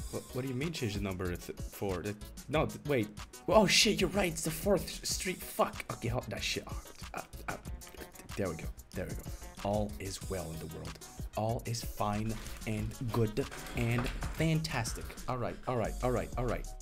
What do you mean change the number for? No, wait. Oh shit, you're right. It's the 4th Street. Fuck. Okay, hold that shit. There we go. There we go. All is well in the world. All is fine and good and fantastic. All right. All right. All right. All right.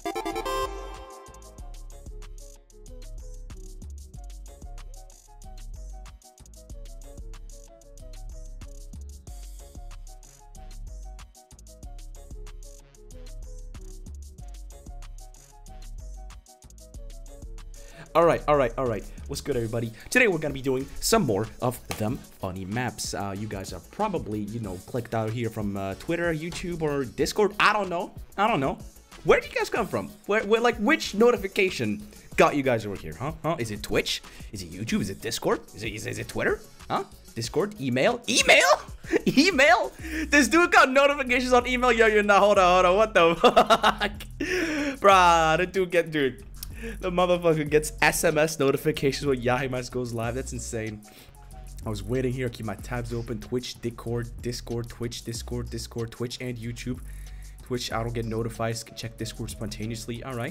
Alright. What's good, everybody? Today we're gonna be doing some more of them funny maps. You guys are probably, you know, clicked out here from Twitter, YouTube, or Discord. I don't know. Where did you guys come from? Where like, which notification got you guys over here, huh? Is it Twitch? Is it YouTube? Is it Discord? Is it Twitter? Huh? Discord? Email? Email? This dude got notifications on email. Yo, you're not. Hold on. What the fuck? Bruh, dude. The motherfucker gets SMS notifications when Yahimas goes live. That's insane. I was waiting here. Keep my tabs open. Twitch, Discord, Twitch, Discord, Twitch, and YouTube. Twitch, I don't get notified. Check Discord spontaneously. Alright.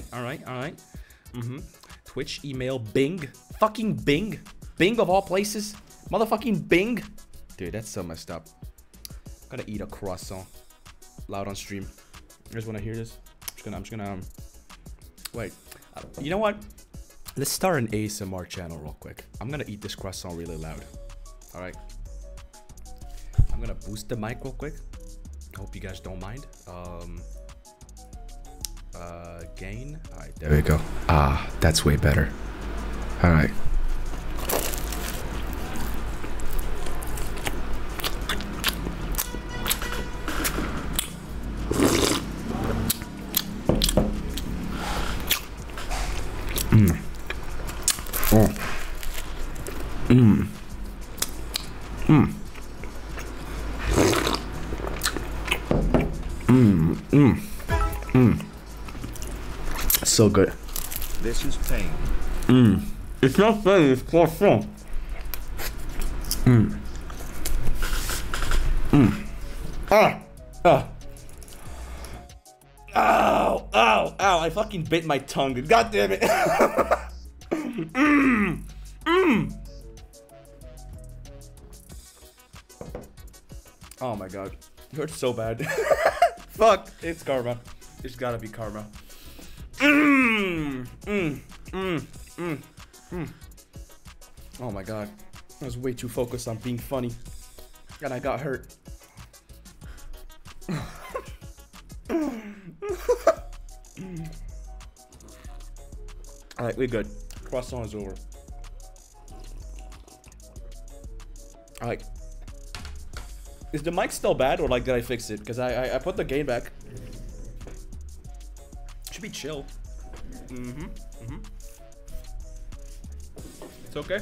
Twitch, email, Bing. Fucking Bing. Bing of all places. Motherfucking Bing. Dude, that's so messed up. I'm gonna eat a croissant. Loud on stream. You guys wanna hear this? I'm just gonna wait. You know what? Let's start an ASMR channel real quick. I'm gonna eat this croissant really loud. All right. I'm gonna boost the mic real quick. I hope you guys don't mind. Gain. All right, there we go. Ah, that's way better. All right. So good. This is pain. It's not funny, it's croissant. Ow, I fucking bit my tongue, dude. God damn it. Oh my god. It hurts so bad. Fuck, it's karma. It's gotta be karma. Oh my god. I was way too focused on being funny. And I got hurt. Alright, we're good. Croissant is over. Alright. Is the mic still bad, or like did I fix it? Because I put the gain back. Should be chill. It's okay.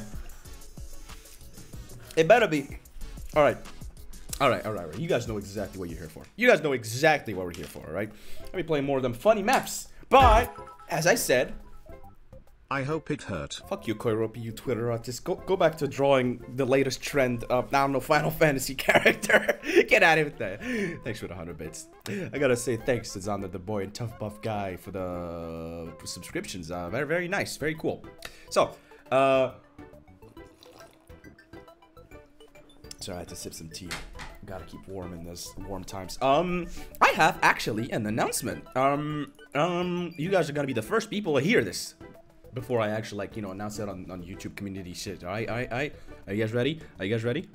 It better be. Alright. You guys know exactly what you're here for. You guys know exactly what we're here for, alright? Let me play more of them funny maps. But, as I said, I hope it hurt. fuck you, Koiropi, you Twitter artist. Go back to drawing the latest trend of, I don't know, Final Fantasy character. Get out of there. Thanks for the 100 bits. I gotta say thanks to Xander the Boy and Tough Buff Guy for the subscriptions. Very nice. Very cool. So, sorry, I had to sip some tea. Gotta keep warm in those warm times. I have actually an announcement. You guys are gonna be the first people to hear this before I actually, like, you know, announce that on YouTube community shit. All right. Are you guys ready? Are you guys ready?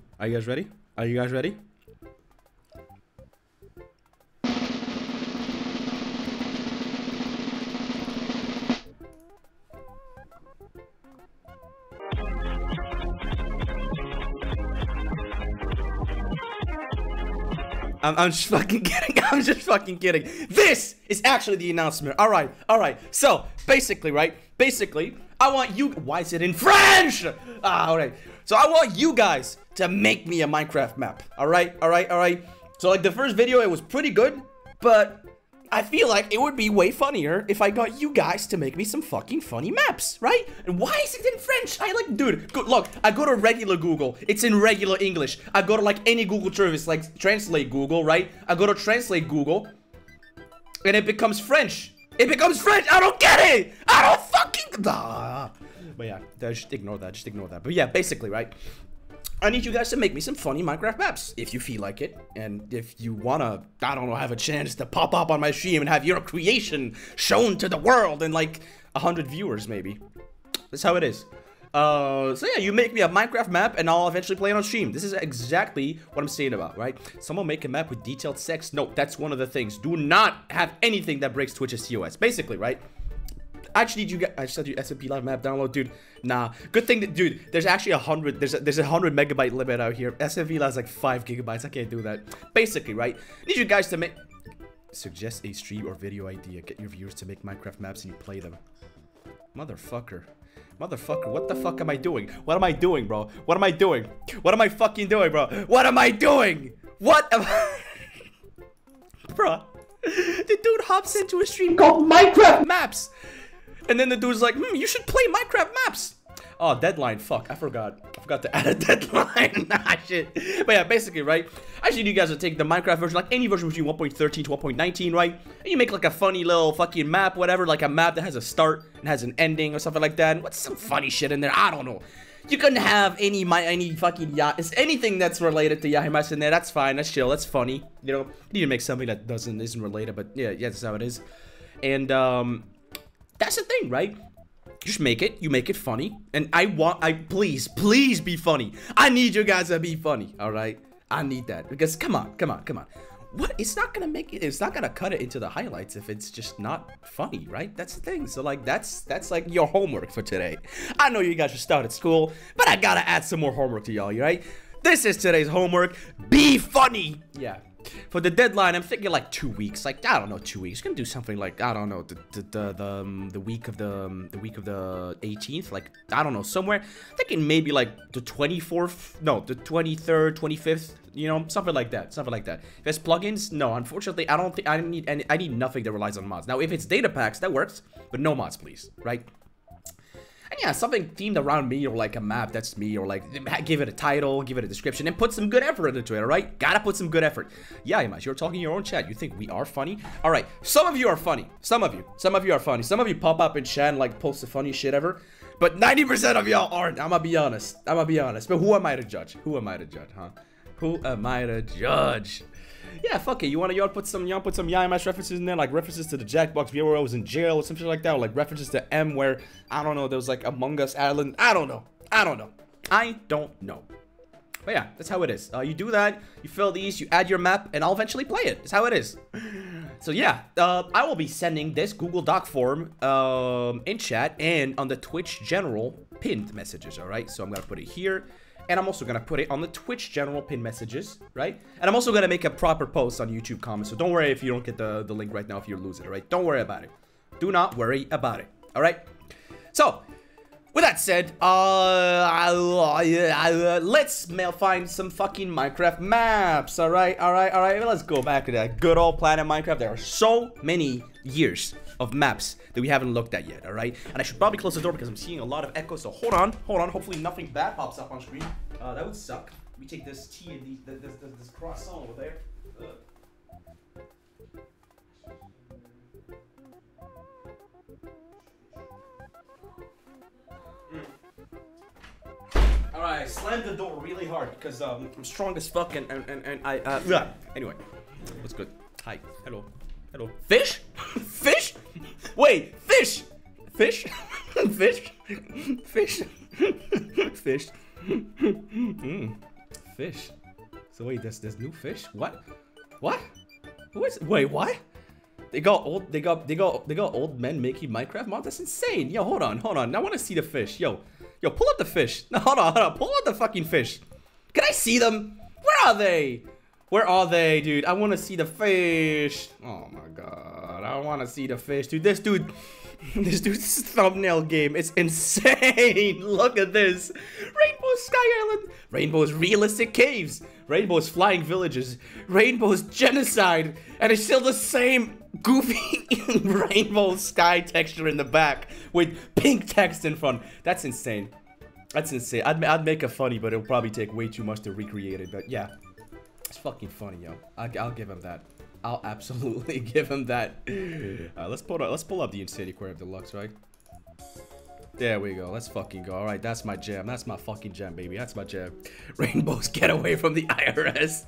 I'm just fucking kidding. This is actually the announcement. All right. So basically, I want you. Why is it in French? All right. So I want you guys to make me a Minecraft map. All right. So like the first video, it was pretty good, but I feel like it would be way funnier if I got you guys to make me some fucking funny maps, right? And why is it in French? Dude, look, I go to regular Google, it's in regular English. I go to like any Google service, like Translate Google, right? I go to Translate Google, and it becomes French. It becomes French. I don't get it. I don't fucking. But yeah, just ignore that. Just ignore that. But yeah, basically, right? I need you guys to make me some funny Minecraft maps if you feel like it, and if you wanna, I don't know, have a chance to pop up on my stream and have your creation shown to the world and like 100 viewers maybe. That's how it is. So yeah, you make me a Minecraft map and I'll eventually play it on stream. This is exactly what I'm saying about, right? Someone make a map with detailed text. No, that's one of the things. Do not have anything that breaks Twitch's TOS. Basically, right? I just need you guys. I just said you SMP Live map download, dude. Nah, good thing that, dude. There's actually 100. There's a 100 megabyte limit out here. SMP Live is like 5 gigabytes. I can't do that. Basically, right? I need you guys to make. Suggest a stream or video idea. Get your viewers to make Minecraft maps and you play them. Motherfucker. Motherfucker, what the fuck am I doing? What am I doing, bro? What am I doing? What am I fucking doing, bro? What am I doing? What am I... Bro. The dude hops into a stream called Minecraft Maps. And then the dude's like, you should play Minecraft Maps. Oh, deadline. Fuck, I forgot. I forgot to add a deadline. Nah, shit. But yeah, basically, right? I just need you guys to take the Minecraft version, like any version between 1.13 to 1.19, right? And you make like a funny little fucking map, whatever, like a map that has a start and has an ending or something like that. And what's some funny shit in there? I don't know. You couldn't have any fucking it's anything that's related to Yahimas in there. That's fine. That's chill. That's funny. You know, you need to make something that isn't related, but yeah, that's how it is. And that's the thing, right? Just make it. You make it funny. And please be funny. I need you guys to be funny. All right. I need that because come on. What? It's not gonna make it. It's not gonna cut it into the highlights if it's just not funny, right? That's the thing. So like that's like your homework for today. I know you guys should start at school, but I gotta add some more homework to y'all, right? This is today's homework. Be funny. Yeah. For the deadline, I'm thinking like 2 weeks. Like I don't know, 2 weeks. Gonna do something like I don't know the week of the 18th. Like I don't know, somewhere. Thinking maybe like the 24th. No, the 23rd, 25th. You know, something like that. Something like that. If there's plugins, no. Unfortunately, I don't think I need any. I need nothing that relies on mods. Now, if it's data packs, that works, but no mods, please. Right? And yeah, something themed around me or like a map that's me or like give it a title, give it a description, and put some good effort into it, alright? Gotta put some good effort. Yeah, Imash, you're talking your own chat. You think we are funny? Alright, some of you are funny. Some of you are funny. Some of you pop up in chat and like post the funniest shit ever. But 90% of y'all aren't. I'ma be honest. But who am I to judge? Who am I to judge, huh? Who am I to judge? Yeah, fuck it. You wanna put some Yamash references in there, like references to the Jackbox video where I was in jail or something like that, or like references to M where I don't know, there was like Among Us Island. I don't know. But yeah, that's how it is. You do that, you fill these, you add your map, and I'll eventually play it. That's how it is. So yeah, I will be sending this Google Doc form in chat and on the Twitch general pinned messages. All right, so I'm gonna put it here. And I'm also going to put it on the Twitch general pin messages, right? And I'm also going to make a proper post on YouTube comments. So don't worry if you don't get the link right now if you lose it, all right? Don't worry about it. Do not worry about it, all right? So, with that said, let's find some fucking Minecraft maps, all right? Let's go back to that good old planet Minecraft. There are so many years of maps that we haven't looked at yet, all right? And I should probably close the door because I'm seeing a lot of echo, so hold on. Hopefully nothing bad pops up on screen. That would suck. Let me take this tea and this croissant over there. Alright, slam the door really hard because I'm strong as fuck and anyway, what's good? Hi, hello. Fish? Fish? Wait, fish! Fish? Fish? Fish? Fish? Fish. So wait, there's new fish? What? Wait, what? They got old men making Minecraft mods? That's insane. Yo, hold on. I wanna see the fish. Yo, pull up the fish. No, hold on. Pull up the fucking fish. Can I see them? Where are they, dude? I want to see the fish. Oh my god, I want to see the fish, dude. This dude's thumbnail game is insane. Look at this. Rainbow's Sky Island. Rainbow's realistic caves. Rainbow's flying villages. Rainbow's genocide. And it's still the same goofy rainbow sky texture in the back with pink text in front. That's insane. I'd make it funny, but it'll probably take way too much to recreate it. But yeah. It's fucking funny, yo. I'll give him that. I'll absolutely give him that. Let's pull up the Insanity Aquarium Deluxe, right? There we go. Let's fucking go. All right, that's my jam. That's my fucking jam, baby. That's my jam. Rainbows, get away from the IRS.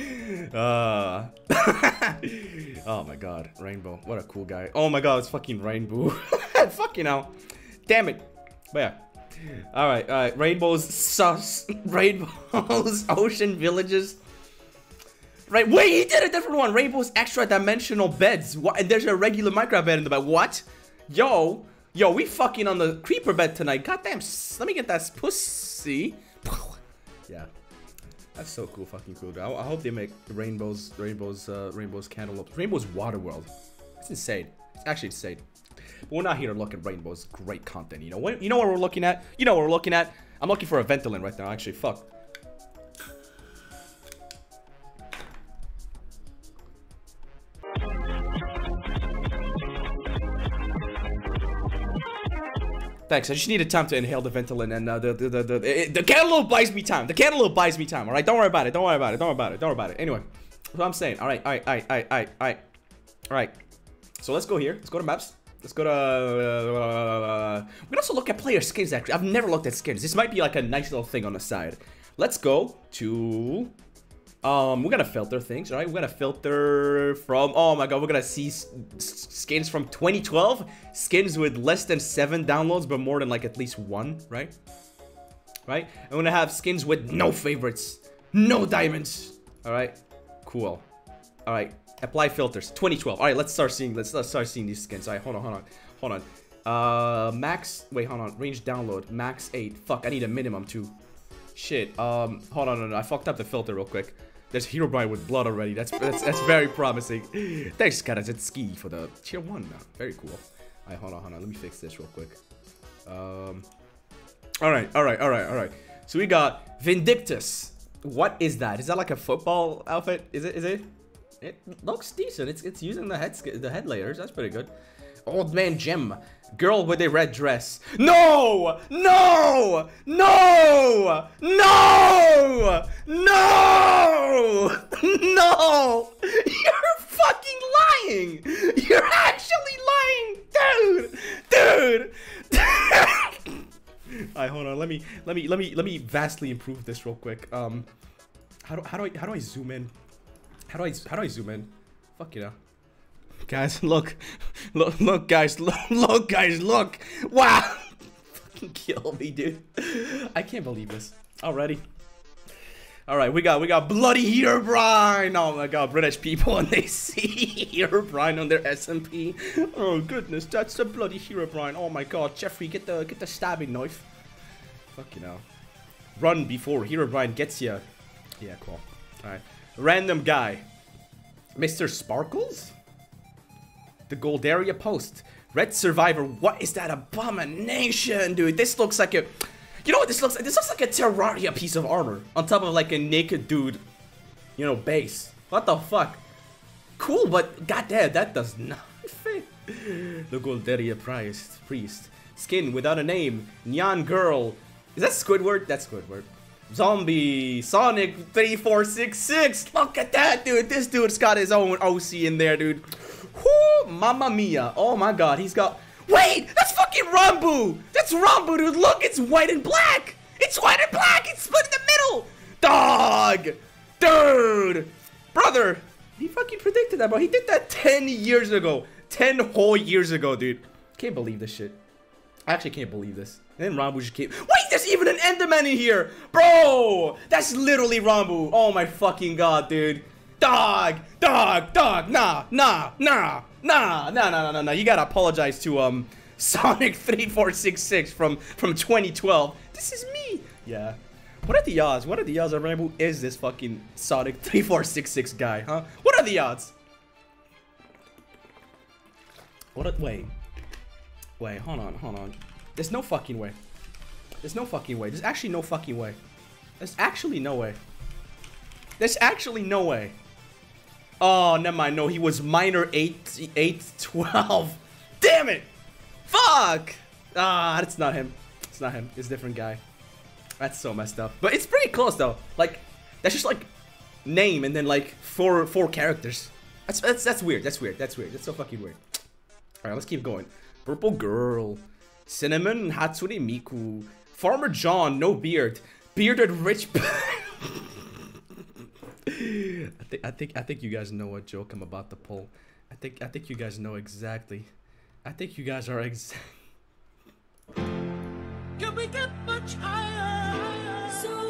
Oh my god, Rainbow. What a cool guy. Oh my god, it's fucking Rainbow. Fucking hell. Damn it. But yeah. All right. Rainbow's sus. Rainbow's Ocean Villages. Right. Wait, he did a different one. Rainbow's extra dimensional beds. What? And there's a regular Minecraft bed in the bed. What? Yo, we fucking on the creeper bed tonight. Goddamn. Let me get that pussy. Yeah. That's so cool, fucking cool. I hope they make Rainbow's Cantaloupe. Rainbow's Waterworld. It's insane. It's actually insane. But we're not here to look at Rainbow's great content. You know what? You know what we're looking at? You know what we're looking at? I'm looking for a Ventolin right now. Actually, fuck. Thanks. I just needed time to inhale the Ventolin, and the cantaloupe buys me time. The cantaloupe buys me time. All right, don't worry about it. Don't worry about it. Don't worry about it. Don't worry about it. Anyway, that's what I'm saying. All right. So let's go here. Let's go to maps. Let's go to. We can also look at player skins. Actually, I've never looked at skins. This might be like a nice little thing on the side. Let's go to. We're gonna filter things, right? We're gonna filter from, oh my god, we're gonna see skins from 2012, skins with less than 7 downloads, but more than like at least 1, right? Right? And we're gonna have skins with no favorites, no diamonds. All right, cool. All right, apply filters, 2012. All right, let's start seeing these skins. All right, hold on. Max, wait, hold on. Range download, max 8. Fuck, I need a minimum too. Shit. Hold on, no, I fucked up the filter real quick. There's Herobrine with blood already. That's very promising. Thanks, Karazetski, for the tier 1 now. Very cool. Alright, hold on. Let me fix this real quick. Alright. So we got Vindictus. What is that? Is that like a football outfit? Is it? It looks decent. It's using the head layers. That's pretty good. Old Man Jim. Girl with a red dress. No! No! No! No! No! No! You're fucking lying! You're actually lying! Dude! Alright, hold on. Let me vastly improve this real quick. How do I zoom in? How do I zoom in? Fuck you know. Guys, look, guys, look. Wow. Fucking kill me, dude. I can't believe this already. All right, we got bloody Herobrine. Oh my god, British people, and they see Herobrine on their SMP. Oh goodness, that's the bloody Herobrine. Oh my god, Jeffrey, get the stabbing knife. Fuck you know. Run before Herobrine gets you. Yeah, cool. All right, random guy, Mr. Sparkles. The Goldaria Post. Red Survivor. What is that abomination, dude? This looks like a... You know what this looks like? This looks like a Terraria piece of armor on top of like a naked dude, you know, base. What the fuck? Cool, but goddamn, that does not fit. The Goldaria Priest. Skin without a name. Neon Girl. Is that Squidward? That's Squidward. Zombie. Sonic 3466. Look at that, dude. This dude's got his own OC in there, dude. Whoo, mamma mia. Oh my god, he's got... Wait, that's fucking Rambo. That's Rambo, dude. Look, it's white and black. It's white and black. It's split in the middle. Dog. Dude. Brother. He fucking predicted that, bro. He did that 10 years ago. 10 whole years ago, dude. Can't believe this shit. I actually can't believe this. And then Rambo just came... Wait, there's even an Enderman in here. Bro. That's literally Rambo. Oh my fucking god, dude. Dog, nah. You gotta apologize to Sonic 3466 from 2012. This is me. Yeah. What are the odds? What are the odds that Rambo is this fucking Sonic 3466 guy, huh? What are the odds? Wait, hold on. There's no fucking way. There's actually no fucking way. There's actually no way. Oh, never mind. No, he was minor 812. Damn it! Fuck! Ah, that's not him. It's not him. It's a different guy. That's so messed up. But it's pretty close though. Like, that's just like name and then like four characters. That's weird. That's weird. That's weird. That's so fucking weird. All right, let's keep going. Purple Girl, Cinnamon, Hatsune Miku, Farmer John, no beard, bearded rich. I think you guys know what joke I'm about to pull. I think you guys know exactly. I think you guys are exact. Can we get much higher? So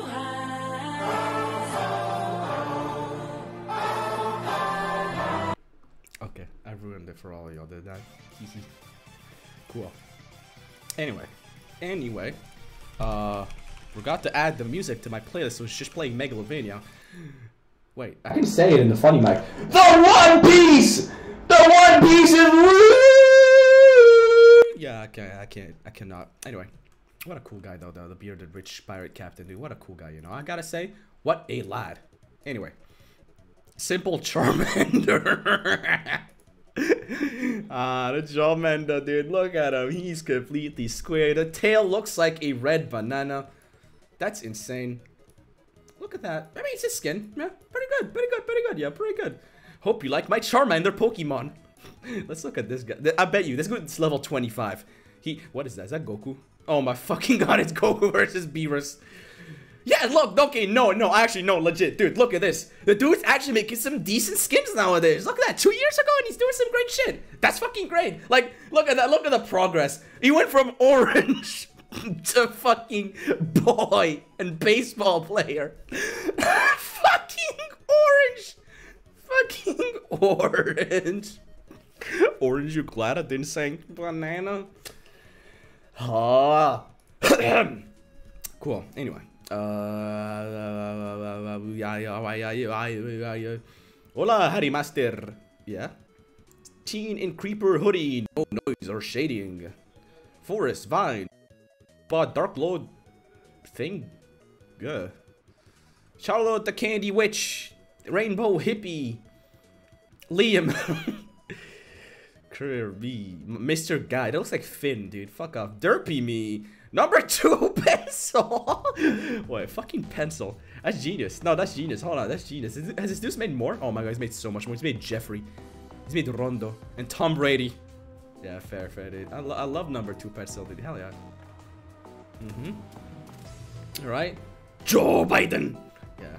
high. Okay, I ruined it for all of y'all, did I? Easy. Cool. Anyway, forgot to add the music to my playlist, so it's just playing Megalovania. Wait, I can say it in the funny mic. The One Piece! The One Piece is woo! Yeah, I cannot. Anyway, what a cool guy though, the bearded rich pirate captain, dude. What a cool guy, you know. I gotta say, what a lad. Anyway, Simple Charmander. The Charmander, dude. Look at him. He's completely square. The tail looks like a red banana. That's insane. Look at that. I mean, it's his skin. Yeah, pretty good. Yeah, pretty good. Hope you like my Charmander Pokemon. Let's look at this guy. I bet you this guy's level 25. What is that? Is that Goku? Oh my fucking god! It's Goku versus Beerus. Yeah, look. Okay, no, actually, no, legit, dude. Look at this. The dude's actually making some decent skins nowadays. Look at that. 2 years ago, and he's doing some great shit. That's fucking great. Like, look at that. Look at the progress. He went from orange to fucking boy and baseball player. Fucking orange. Fucking orange. Orange, you glad I didn't say banana? Ah. Cool. Anyway. Hola, Harry Master. Yeah. Teen in Creeper hoodie. No noise or shading. Forest Vine. But Dark Lord thing. Yeah. Charlotte the Candy Witch. Rainbow Hippie. Liam. Kirby. Mr. Guy. That looks like Finn, dude. Fuck off. Derpy me. Number 2 pencil. Wait, fucking pencil. That's genius. No, that's genius. Hold on, that's genius. Has this dude made more? Oh my god, he's made so much more. He's made Jeffrey. He's made Rondo and Tom Brady. Yeah, fair, dude. I love number 2 pencil, dude. Hell yeah. All right. Joe Biden. Yeah.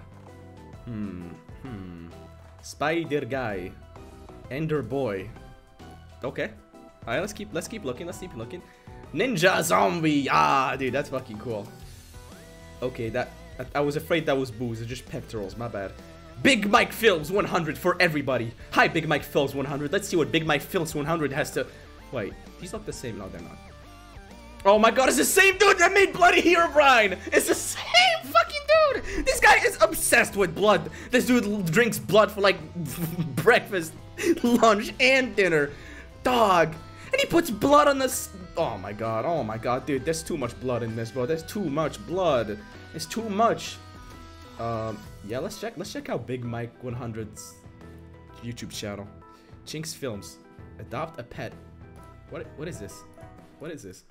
Spider Guy. Ender Boy. Okay. All right, let's keep looking. Ninja Zombie. Ah, dude, that's fucking cool. Okay, I was afraid that was booze. It's just pectorals. My bad. Big Mike Films 100 for everybody. Hi, Big Mike Films 100. Let's see what Big Mike Films 100 has to. Wait, these look the same. No, they're not. Oh my god, it's the same dude that made Bloody Herobrine. It's the same fucking dude. This guy is obsessed with blood. This dude drinks blood for like breakfast, lunch, and dinner. Dog. And he puts blood on this. Oh my god, dude, there's too much blood in this, bro. There's too much blood. It's too much. Yeah, let's check out Big Mike 100's YouTube channel. Chinks Films. Adopt a pet. What is this? What is this?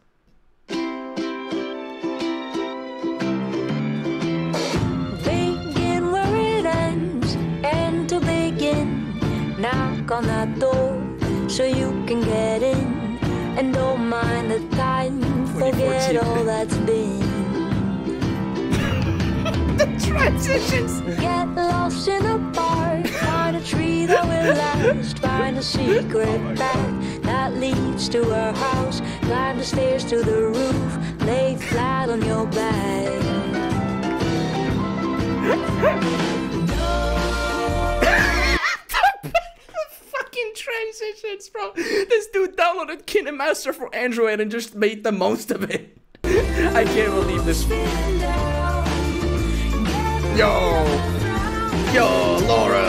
Begin where it ends, and to begin, knock on that door so you can get in. And don't mind the time, forget all that's been. The transitions! Get lost in a park, find a tree that will last, find a secret path that leads to our house, climb the stairs to the roof, lay flat on your back. Transitions, bro. This dude downloaded KineMaster for Android and just made the most of it. I can't believe this. Yo, Laura,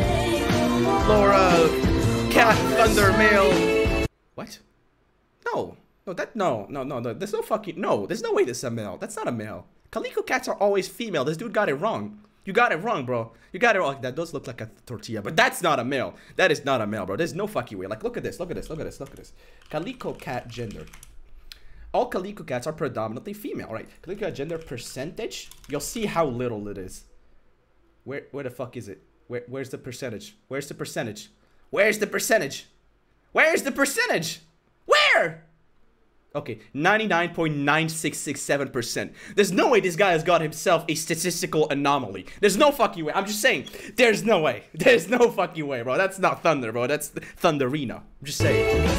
Cat Thunder Male. What? No. There's no fucking There's no way this is a male. That's not a male. Calico cats are always female. This dude got it wrong. You got it wrong, bro. You got it wrong. That does look like a tortilla, but that's not a male. That is not a male, bro. There's no fucking way. Like, look at this. Calico cat gender. All Calico cats are predominantly female, right? Calico cat gender percentage. You'll see how little it is. Where the fuck is it? Where's the percentage? Where's the percentage? Where's the percentage? Where's the percentage? Where? Okay, 99.9667%. There's no way this guy has got himself a statistical anomaly. There's no fucking way. I'm just saying, there's no way. There's no fucking way, bro. That's not Thunder, bro. That's Thunderina. I'm just saying.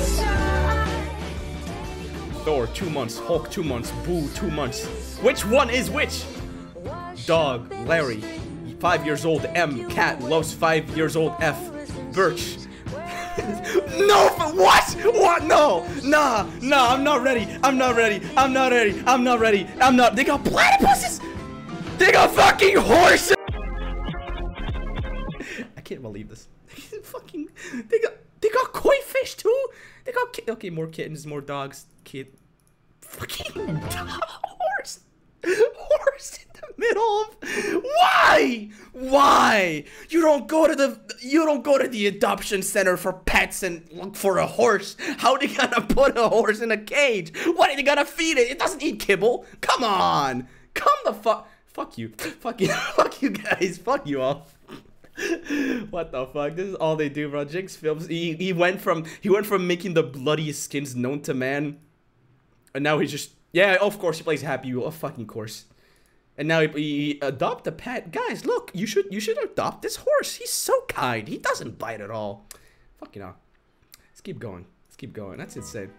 Thor, 2 months. Hulk, 2 months. Boo, 2 months. Which one is which? Dog, Larry, 5 years old. M, cat, loves 5 years old. F, Birch. No, what? What? No, nah, I'm not ready. I'm not ready. I'm not ready. I'm not ready. I'm not. They got platypuses. They got fucking horses. I can't believe this. Fucking. They got koi fish too. They got okay, more kittens, more dogs. Fucking horse. Horse in the middle of. Why? You don't go to the adoption center for pets and look for a horse. How are they gonna put a horse in a cage? What are they gonna feed it? It doesn't eat kibble. Come on. Come the fuck you. Fuck you. Fuck you guys. Fuck you all. What the fuck? This is all they do, bro. Jinx Films. He went from making the bloodiest skins known to man, and now he's just of course he plays Happy Wheel. Of fucking course. And now he adopt a pet. Guys, look, you should adopt this horse. He's so kind. He doesn't bite at all. Fucking hell. Let's keep going. Let's keep going. That's insane.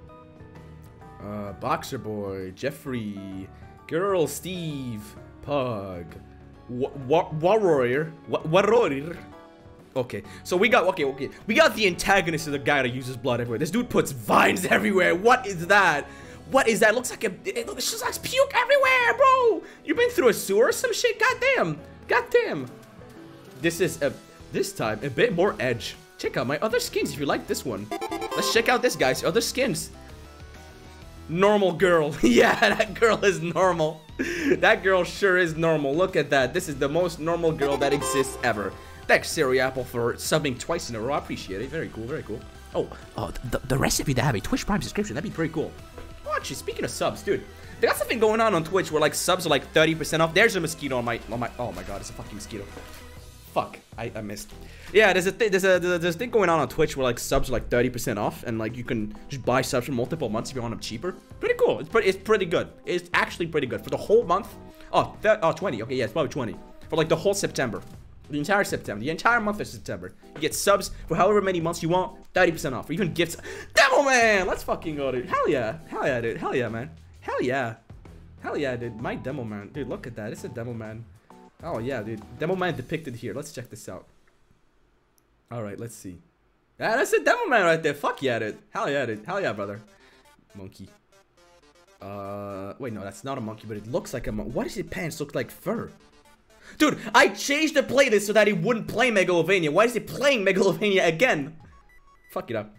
Boxer Boy, Jeffrey, Girl, Steve, Pug, Warrior. Okay, so we got we got the antagonist of the guy that uses blood everywhere. This dude puts vines everywhere. What is that? What is that? It looks like puke everywhere, bro. You've been through a sewer or some shit? Goddamn. Goddamn. This is this time a bit more edge. Check out my other skins if you like this one. Let's check out this guy's other skins. Normal girl. Yeah, that girl is normal. That girl sure is normal. Look at that. This is the most normal girl that exists ever. Thanks, Siri Apple, for subbing twice in a row. I appreciate it. Very cool, very cool. Oh, the rest of you that have a Twitch Prime subscription, that'd be pretty cool. Oh, actually, speaking of subs, dude, they got something going on Twitch where like subs are like 30% off. There's a mosquito on my. Oh my god, it's a fucking mosquito. Fuck, I missed. Yeah, there's a thing going on Twitch where like subs are like 30% off, and like you can just buy subs for multiple months if you want them cheaper. Pretty cool. It's pretty good. It's actually pretty good for the whole month. Oh, 20. Okay, yeah, it's probably 20 for like the whole September. The entire September, the entire month of September. You get subs for however many months you want, 30% off, or even gifts. Demo Man! Let's fucking go, dude. Hell yeah. Hell yeah, dude. Hell yeah, man. Hell yeah. Hell yeah, dude. My Demo Man. Dude, look at that. It's a Demo Man. Oh, yeah, dude. Demo Man depicted here. Let's check this out. Alright, let's see. Yeah, that's a Demo Man right there. Fuck yeah, dude. Hell yeah, dude. Hell yeah, brother. Monkey. Wait, no, that's not a monkey, but it looks like a monkey. Why does his pants look like fur? Dude, I changed the playlist so that he wouldn't play Megalovania. Why is he playing Megalovania again? Fuck it up.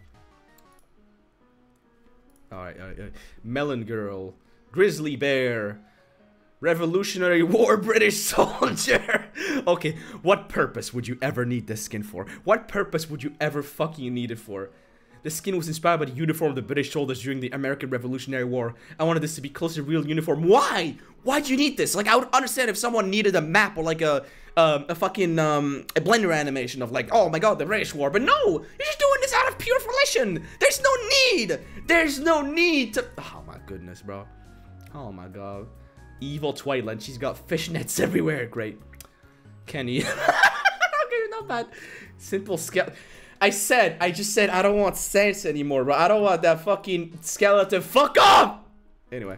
Alright. Melon Girl. Grizzly Bear. Revolutionary War British Soldier. Okay, what purpose would you ever need this skin for? What purpose would you ever fucking need it for? The skin was inspired by the uniform of the British soldiers during the American Revolutionary War. I wanted this to be close to real uniform. Why? Why'd you need this? Like, I would understand if someone needed a map or like a fucking a Blender animation of like, oh my god, the British War. But no, you're just doing this out of pure volition. There's no need. There's no need to. Oh my goodness, bro. Oh my god. Evil Twilight. She's got fishnets everywhere. Great. Kenny. Okay, not bad. Simple skeleton. I just said I don't want Sans anymore, bro. I don't want that fucking skeleton. Fuck off! Anyway.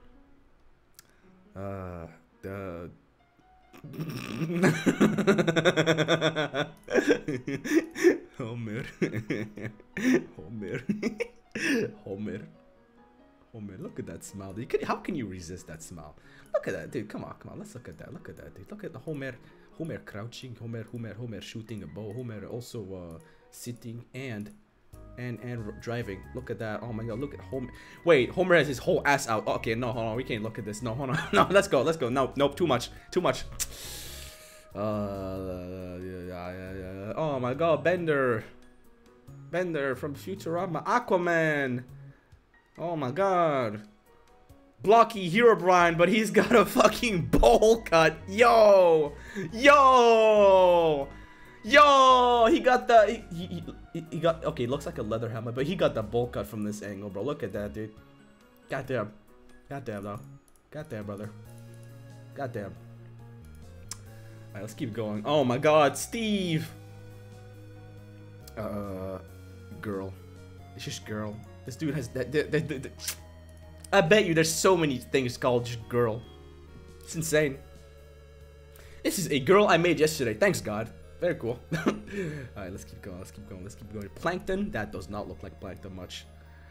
Homer. Homer, look at that smile. How can you resist that smile? Look at that, dude. Come on. Let's look at that. Look at that, dude. Look at the Homer crouching. Homer shooting a bow. Homer also sitting and driving. Look at that. Oh my god, look at Homer. Wait, Homer has his whole ass out. Okay, no, hold on. We can't look at this. No, hold on. No, let's go. No, nope, too much. Oh my god, Bender from Futurama. Aquaman. Oh my god. blocky Herobrine, but he's got a fucking bowl cut. Yo! Yo! Yo! He got the... He got... Okay, looks like a leather helmet, but he got the bowl cut from this angle, bro. Look at that, dude. Goddamn. Goddamn, though. Goddamn, brother. Goddamn. Alright, let's keep going. Oh my god, Steve! Girl. It's just girl. This dude has that. I bet you there's so many things called just girl. It's insane. This is a girl I made yesterday. Thanks, God. Very cool. Alright, let's keep going. Let's keep going. Let's keep going. Plankton? That does not look like Plankton much.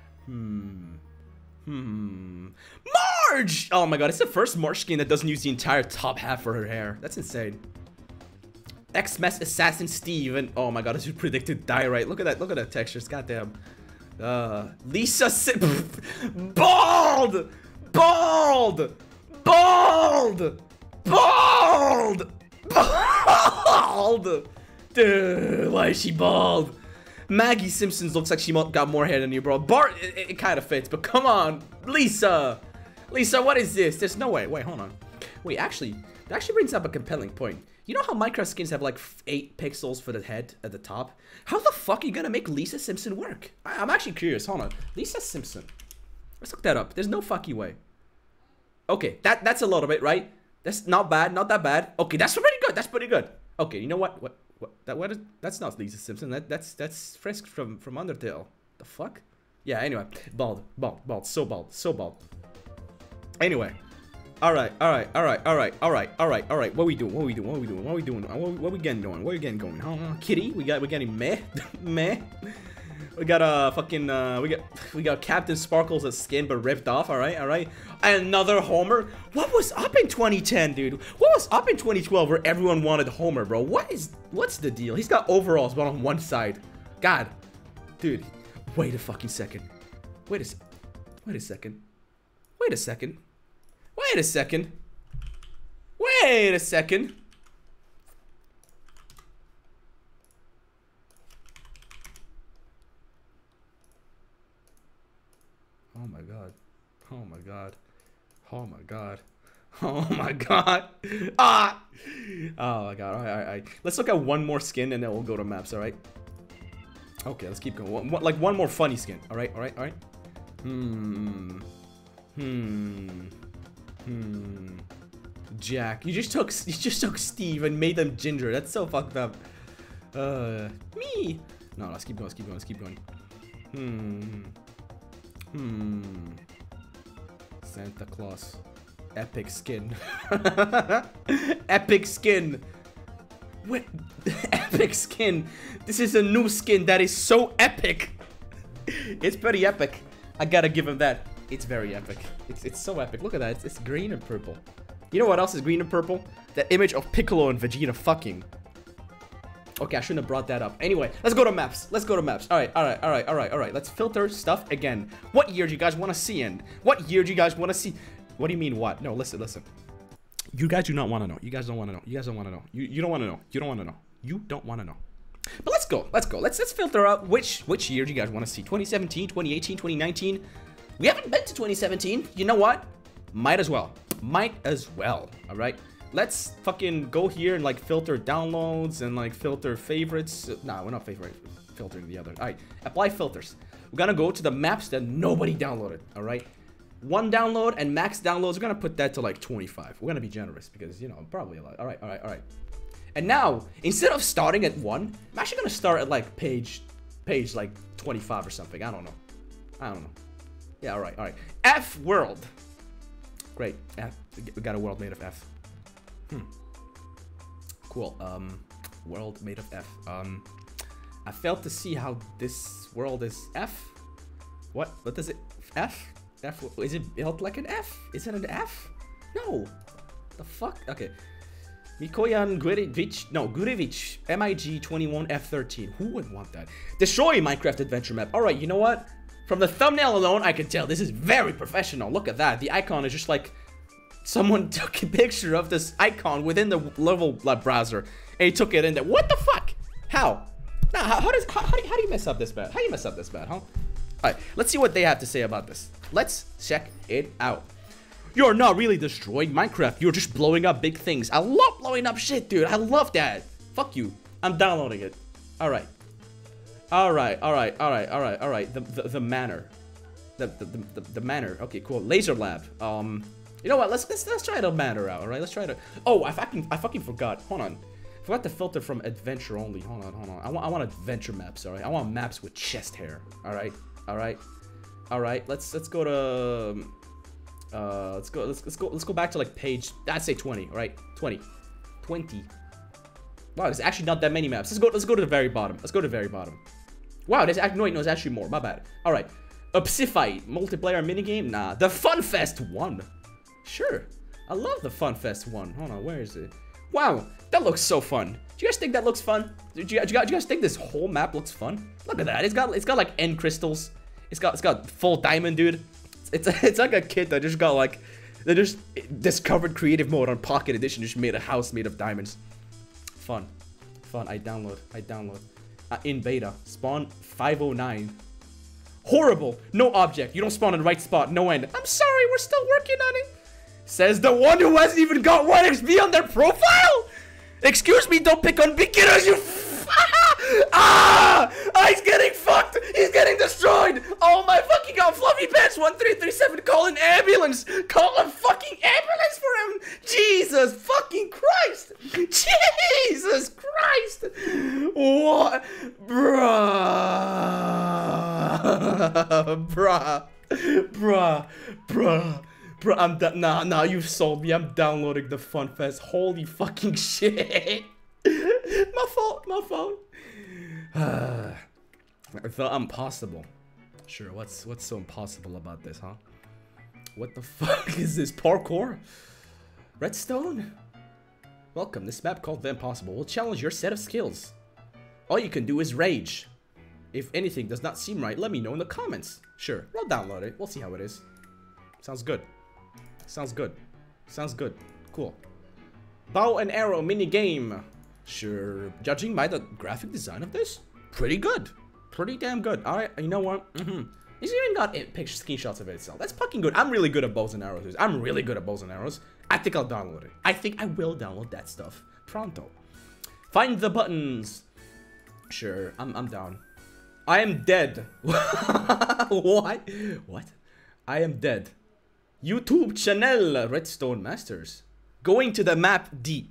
Marge! Oh my god, it's the first Marge skin that doesn't use the entire top half for her hair. That's insane. X-Mess Assassin Steve, and oh my god, this is predicted die right. Look at that textures, goddamn. Lisa bald! Bald! Bald! Bald! Bald! Dude, why is she bald? Maggie Simpsons looks like she got more hair than you, bro. Bart, it kind of fits, but come on. Lisa! Lisa, what is this? There's no way. Wait, hold on. Wait, actually, that actually brings up a compelling point. You know how Minecraft skins have like 8 pixels for the head at the top? How the fuck are you gonna make Lisa Simpson work? I'm actually curious. Hold on. Lisa Simpson. Let's look that up. There's no fucking way. Okay, that's a little bit, right? That's not bad. Not that bad. Okay, that's pretty good. That's pretty good. Okay, you know what? That's not Lisa Simpson. That's Frisk from Undertale. The fuck? Yeah. Anyway, bald, so bald, so bald. Anyway. All right. What we doing? What we getting going? What we getting going? Huh? Kitty? We're getting meh. We got fucking we got Captain Sparkles' skin but ripped off. All right. Another Homer. What was up in 2010, dude? What was up in 2012 where everyone wanted Homer, bro? What's the deal? He's got overalls but on one side. God, dude. Wait a fucking second. Wait a second. Oh my god. Ah! Oh my god. Alright. Let's look at one more skin and then we'll go to maps, alright? Okay, let's keep going. One more funny skin. Alright. Jack, you just took Steve and made them ginger. That's so fucked up. Me. No, let's keep going. Santa Claus. Epic skin. Epic skin. What? Epic skin. This is a new skin that is so epic. It's pretty epic. I gotta give him that. It's very epic. It's so epic. Look at that. It's green and purple. You know what else is green and purple? That image of Piccolo and Vegeta fucking. Okay, I shouldn't have brought that up. Anyway, let's go to maps. Alright. Let's filter stuff again. What year do you guys want to see in? What do you mean what? No, listen. You guys do not want to know. You guys don't want to know. You don't want to know. You don't want to know. But let's go. Let's filter out which year do you guys want to see? 2017, 2018, 2019. We haven't been to 2017. You know what? Might as well. All right. Let's fucking go here and like filter downloads and like filter favorites. Nah, we're not filtering the other. All right. Apply filters. We're gonna go to the maps that nobody downloaded. All right. 1 download and max downloads. We're gonna put that to like 25. We're gonna be generous because, you know, probably a lot. All right. And now, instead of starting at 1, I'm actually gonna start at like page like 25 or something. I don't know. Yeah, all right. F world. Great. F. We got a world made of F. Cool. World made of F. I failed to see how this world is F. What does it? F? Is it built like an F? Is it an F? No. The fuck? Okay. Mikoyan Gurevich, MIG21F13. Who would want that? Destroy Minecraft adventure map. All right, you know what? From the thumbnail alone, I can tell this is very professional. Look at that. The icon is just like someone took a picture of this icon within the level browser and he took it in there. What the fuck? How? Now, how do you mess up this bad? Huh? All right, let's see what they have to say about this. Let's check it out. You're not really destroying Minecraft. You're just blowing up big things. I love blowing up shit, dude. I love that. Fuck you. I'm downloading it. All right. All right. The manor. The manor. Okay, cool. Laser lab. You know what? Let's try the manor out. All right. Let's try to. Oh, I fucking forgot. Hold on. I forgot to filter from adventure only. Hold on. I want adventure maps. All right. I want maps with chest hair. All right. Let's go to. Let's go back to like page. I'd say 20. All right. 20. Wow, there's actually not that many maps. Let's go to the very bottom. Wow, there's actually no, it's actually more. My bad. All right. A Psifite multiplayer minigame? Nah. The Fun Fest 1. Sure. I love the Fun Fest 1. Hold on, where is it? Wow, that looks so fun. Do you guys think that looks fun? Do you guys think this whole map looks fun? Look at that. It's got like end crystals. It's got full diamond, dude. It's like a kid that just got like they just discovered creative mode on Pocket Edition. Just made a house made of diamonds. Fun. I download. In beta. Spawn 509. Horrible. No object. You don't spawn in the right spot. No end. I'm sorry. We're still working on it. Says the one who hasn't even got 1 XP on their profile. Excuse me. Don't pick on beginners. You. He's getting fucked. He's getting destroyed. Oh my fucking god. Fluffy Pants 1337. Call an ambulance. Call a fucking ambulance for him. Jesus fucking Christ. Jesus Christ. What? Bruh. I'm nah, you've sold me. I'm downloading the Fun Fest. Holy fucking shit. My fault. I felt impossible. Sure, what's so impossible about this, huh? What the fuck is this? Parkour? Redstone? Welcome, this map called The Impossible will challenge your set of skills. All you can do is rage. If anything does not seem right, let me know in the comments. Sure, we'll download it. We'll see how it is. Sounds good. Cool. Bow and arrow mini game. Sure, judging by the graphic design of this, pretty good. Pretty damn good. Alright, you know what? He's even got picture screenshots of it itself. That's fucking good. I'm really good at bows and arrows. I think I'll download it. I think I will download that stuff. Pronto. Find the buttons. Sure, I'm down. I am dead. What? I am dead. YouTube channel. Redstone Masters. Going to the map D.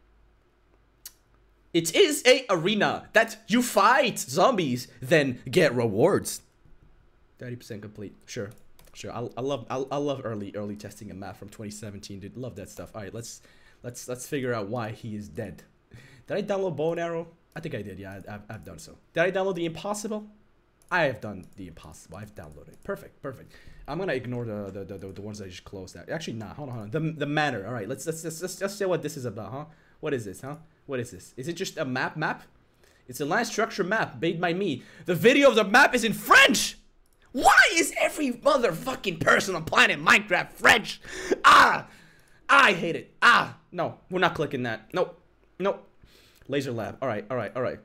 It is a arena that you fight zombies, then get rewards. 30% complete. Sure. I love early testing a map from 2017, dude. Love that stuff. All right, let's figure out why he is dead. Did I download bow and arrow? I think I did. Yeah, I've done so. Did I download the impossible? I have done the impossible. I've downloaded it. Perfect. I'm gonna ignore the ones I just closed out. Actually, nah. Hold on. The manor. All right. Let's see what this is about, huh? What is this, huh? What is this? Is it just a map? It's a line structure map made by me. The video of the map is in French. Why is every motherfucking person on planet Minecraft French? I hate it. No, we're not clicking that. Nope. Laser lab. All right.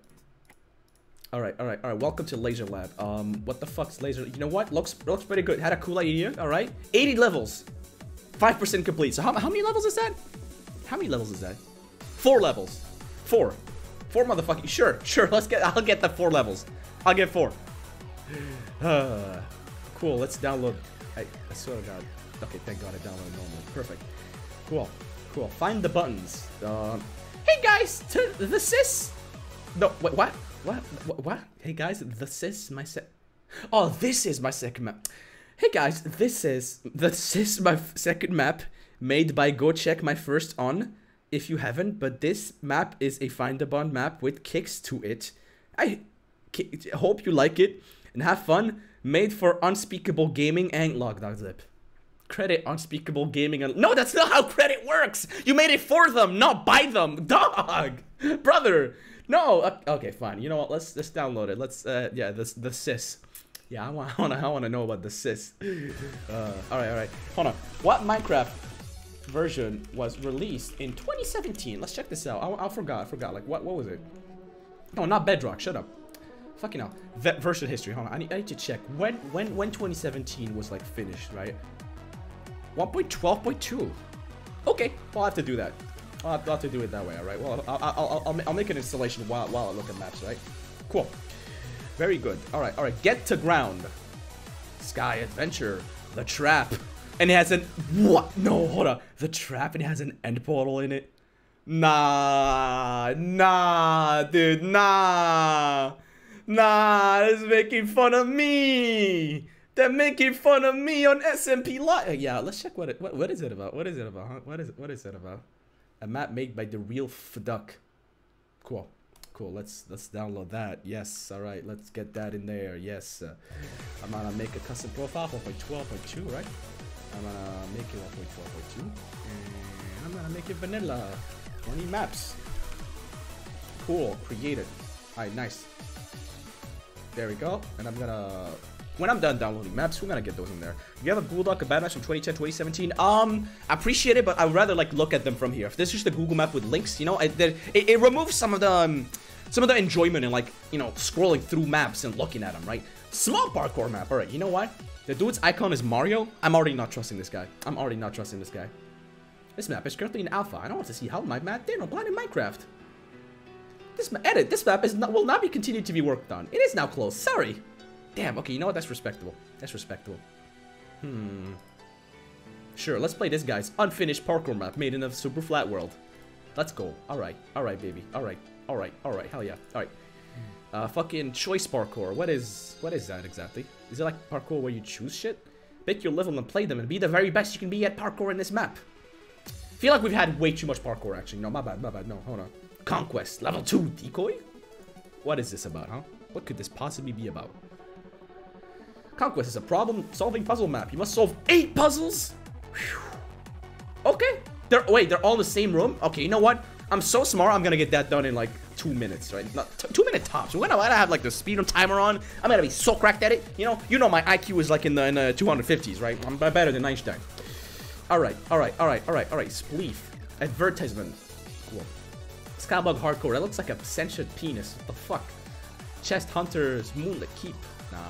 Welcome to Laser Lab. What the fuck's laser? You know what? Looks pretty good. Had a cool idea. All right. 80 levels. 5% complete. So how many levels is that? 4 levels. 4 motherfucking. Sure. I'll get the 4 levels. I'll get 4. Cool. Let's download. I swear to God. Okay, thank God I downloaded normal. Perfect. Cool. Find the buttons. Hey guys, the sis. No, wait, what? Hey guys, this is my Oh, this is my second map. Hey guys, this is my second map made by Go Check My First On. If you haven't, but this map is a Find a Bond map with kicks to it. I hope you like it and have fun. Made for Unspeakable Gaming and Log.zip. Credit Unspeakable Gaming and... No, that's not how credit works! You made it for them, not by them! Dog! Brother! No! Okay, fine. You know what? Let's download it. Let's, yeah, the sis. Yeah, I wanna know about the sis. Alright. Hold on. What Minecraft version was released in 2017? Let's check this out. I forgot. Like, what was it? No, not Bedrock. Shut up. Fucking hell. Version history. Hold on. I need to check. When 2017 was, like, finished, right? 1.12.2. Okay, I'll have to do that. I'll have to do it that way, alright? Well, I'll make an installation while I look at maps, right? Cool. Very good. Alright. Get to ground. Sky Adventure. The Trap. And it has an... What? No, hold on. The Trap and it has an end portal in it? Nah, dude, nah. This is making fun of me. They're making fun of me on SMP Live. Yeah, let's check what is it about. What is it about, huh? What is it about? A map made by the real Fduck. Cool. Let's download that. Yes. All right. Let's get that in there. Yes. I'm gonna make a custom profile 1.12.2, right? I'm gonna make it 1.12.2, and I'm gonna make it vanilla. 20 maps. Cool. Created. All right. Nice. There we go. And I'm gonna. When I'm done downloading maps, we're gonna get those in there. If you have a Google Doc, a bad match from 2010, 2017, I appreciate it, but I'd rather like look at them from here. If this is just a Google map with links, you know, it removes some of the enjoyment in like, you know, scrolling through maps and looking at them, right? Small parkour map. All right, you know what? The dude's icon is Mario. I'm already not trusting this guy. This map is currently in alpha. I don't want to see how my map did on Blind in Minecraft. This map will not be continued to be worked on. It is now closed. Sorry. Damn, okay, you know what? That's respectable. Sure, let's play this guy's unfinished parkour map made in a super flat world. Let's go. Alright, baby. Alright. Hell yeah. Alright. Fucking choice parkour. What is that exactly? Is it like parkour where you choose shit? Pick your level and play them and be the very best you can be at parkour in this map. Feel like we've had way too much parkour actually. No, my bad. No, hold on. Conquest. Level 2 decoy? What is this about, huh? What could this possibly be about? Conquest is a problem-solving puzzle map. You must solve 8 puzzles? Whew. Okay. They're all in the same room? Okay, you know what? I'm so smart, I'm gonna get that done in like 2 minutes, right? 2 minute tops. When I have like the speed timer on, I'm gonna be so cracked at it. You know my IQ is like in the 250s, right? I'm better than Einstein. Alright. Spleef. Advertisement. Cool. Skybug Hardcore. That looks like a sentient penis. What the fuck? Chest Hunters. Moonlit Keep. Nah.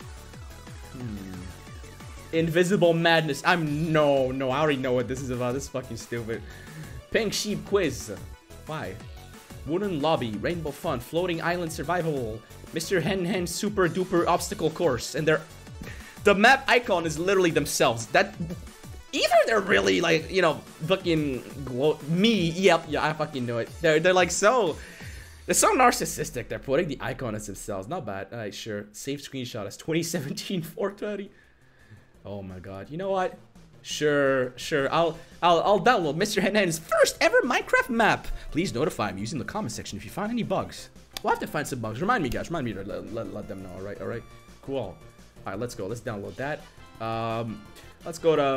Invisible Madness. No, I already know what this is about. This is fucking stupid. Pink Sheep Quiz. Why? Wooden Lobby. Rainbow Fun. Floating Island Survival. Mr. Hen Super Duper Obstacle Course. And the map icon is literally themselves. Either they're really like, you know, fucking yeah, I fucking know it. They're like they're so narcissistic. They're putting the icon as themselves. Not bad. Alright, sure. Save screenshot as 2017 420. Oh my god. You know what? Sure. I'll download Mr. Hen's first ever Minecraft map. Please notify me using the comment section if you find any bugs. We'll have to find some bugs. Remind me, guys. Remind me to let them know. Alright. Cool. Alright, let's go. Let's download that. Let's go to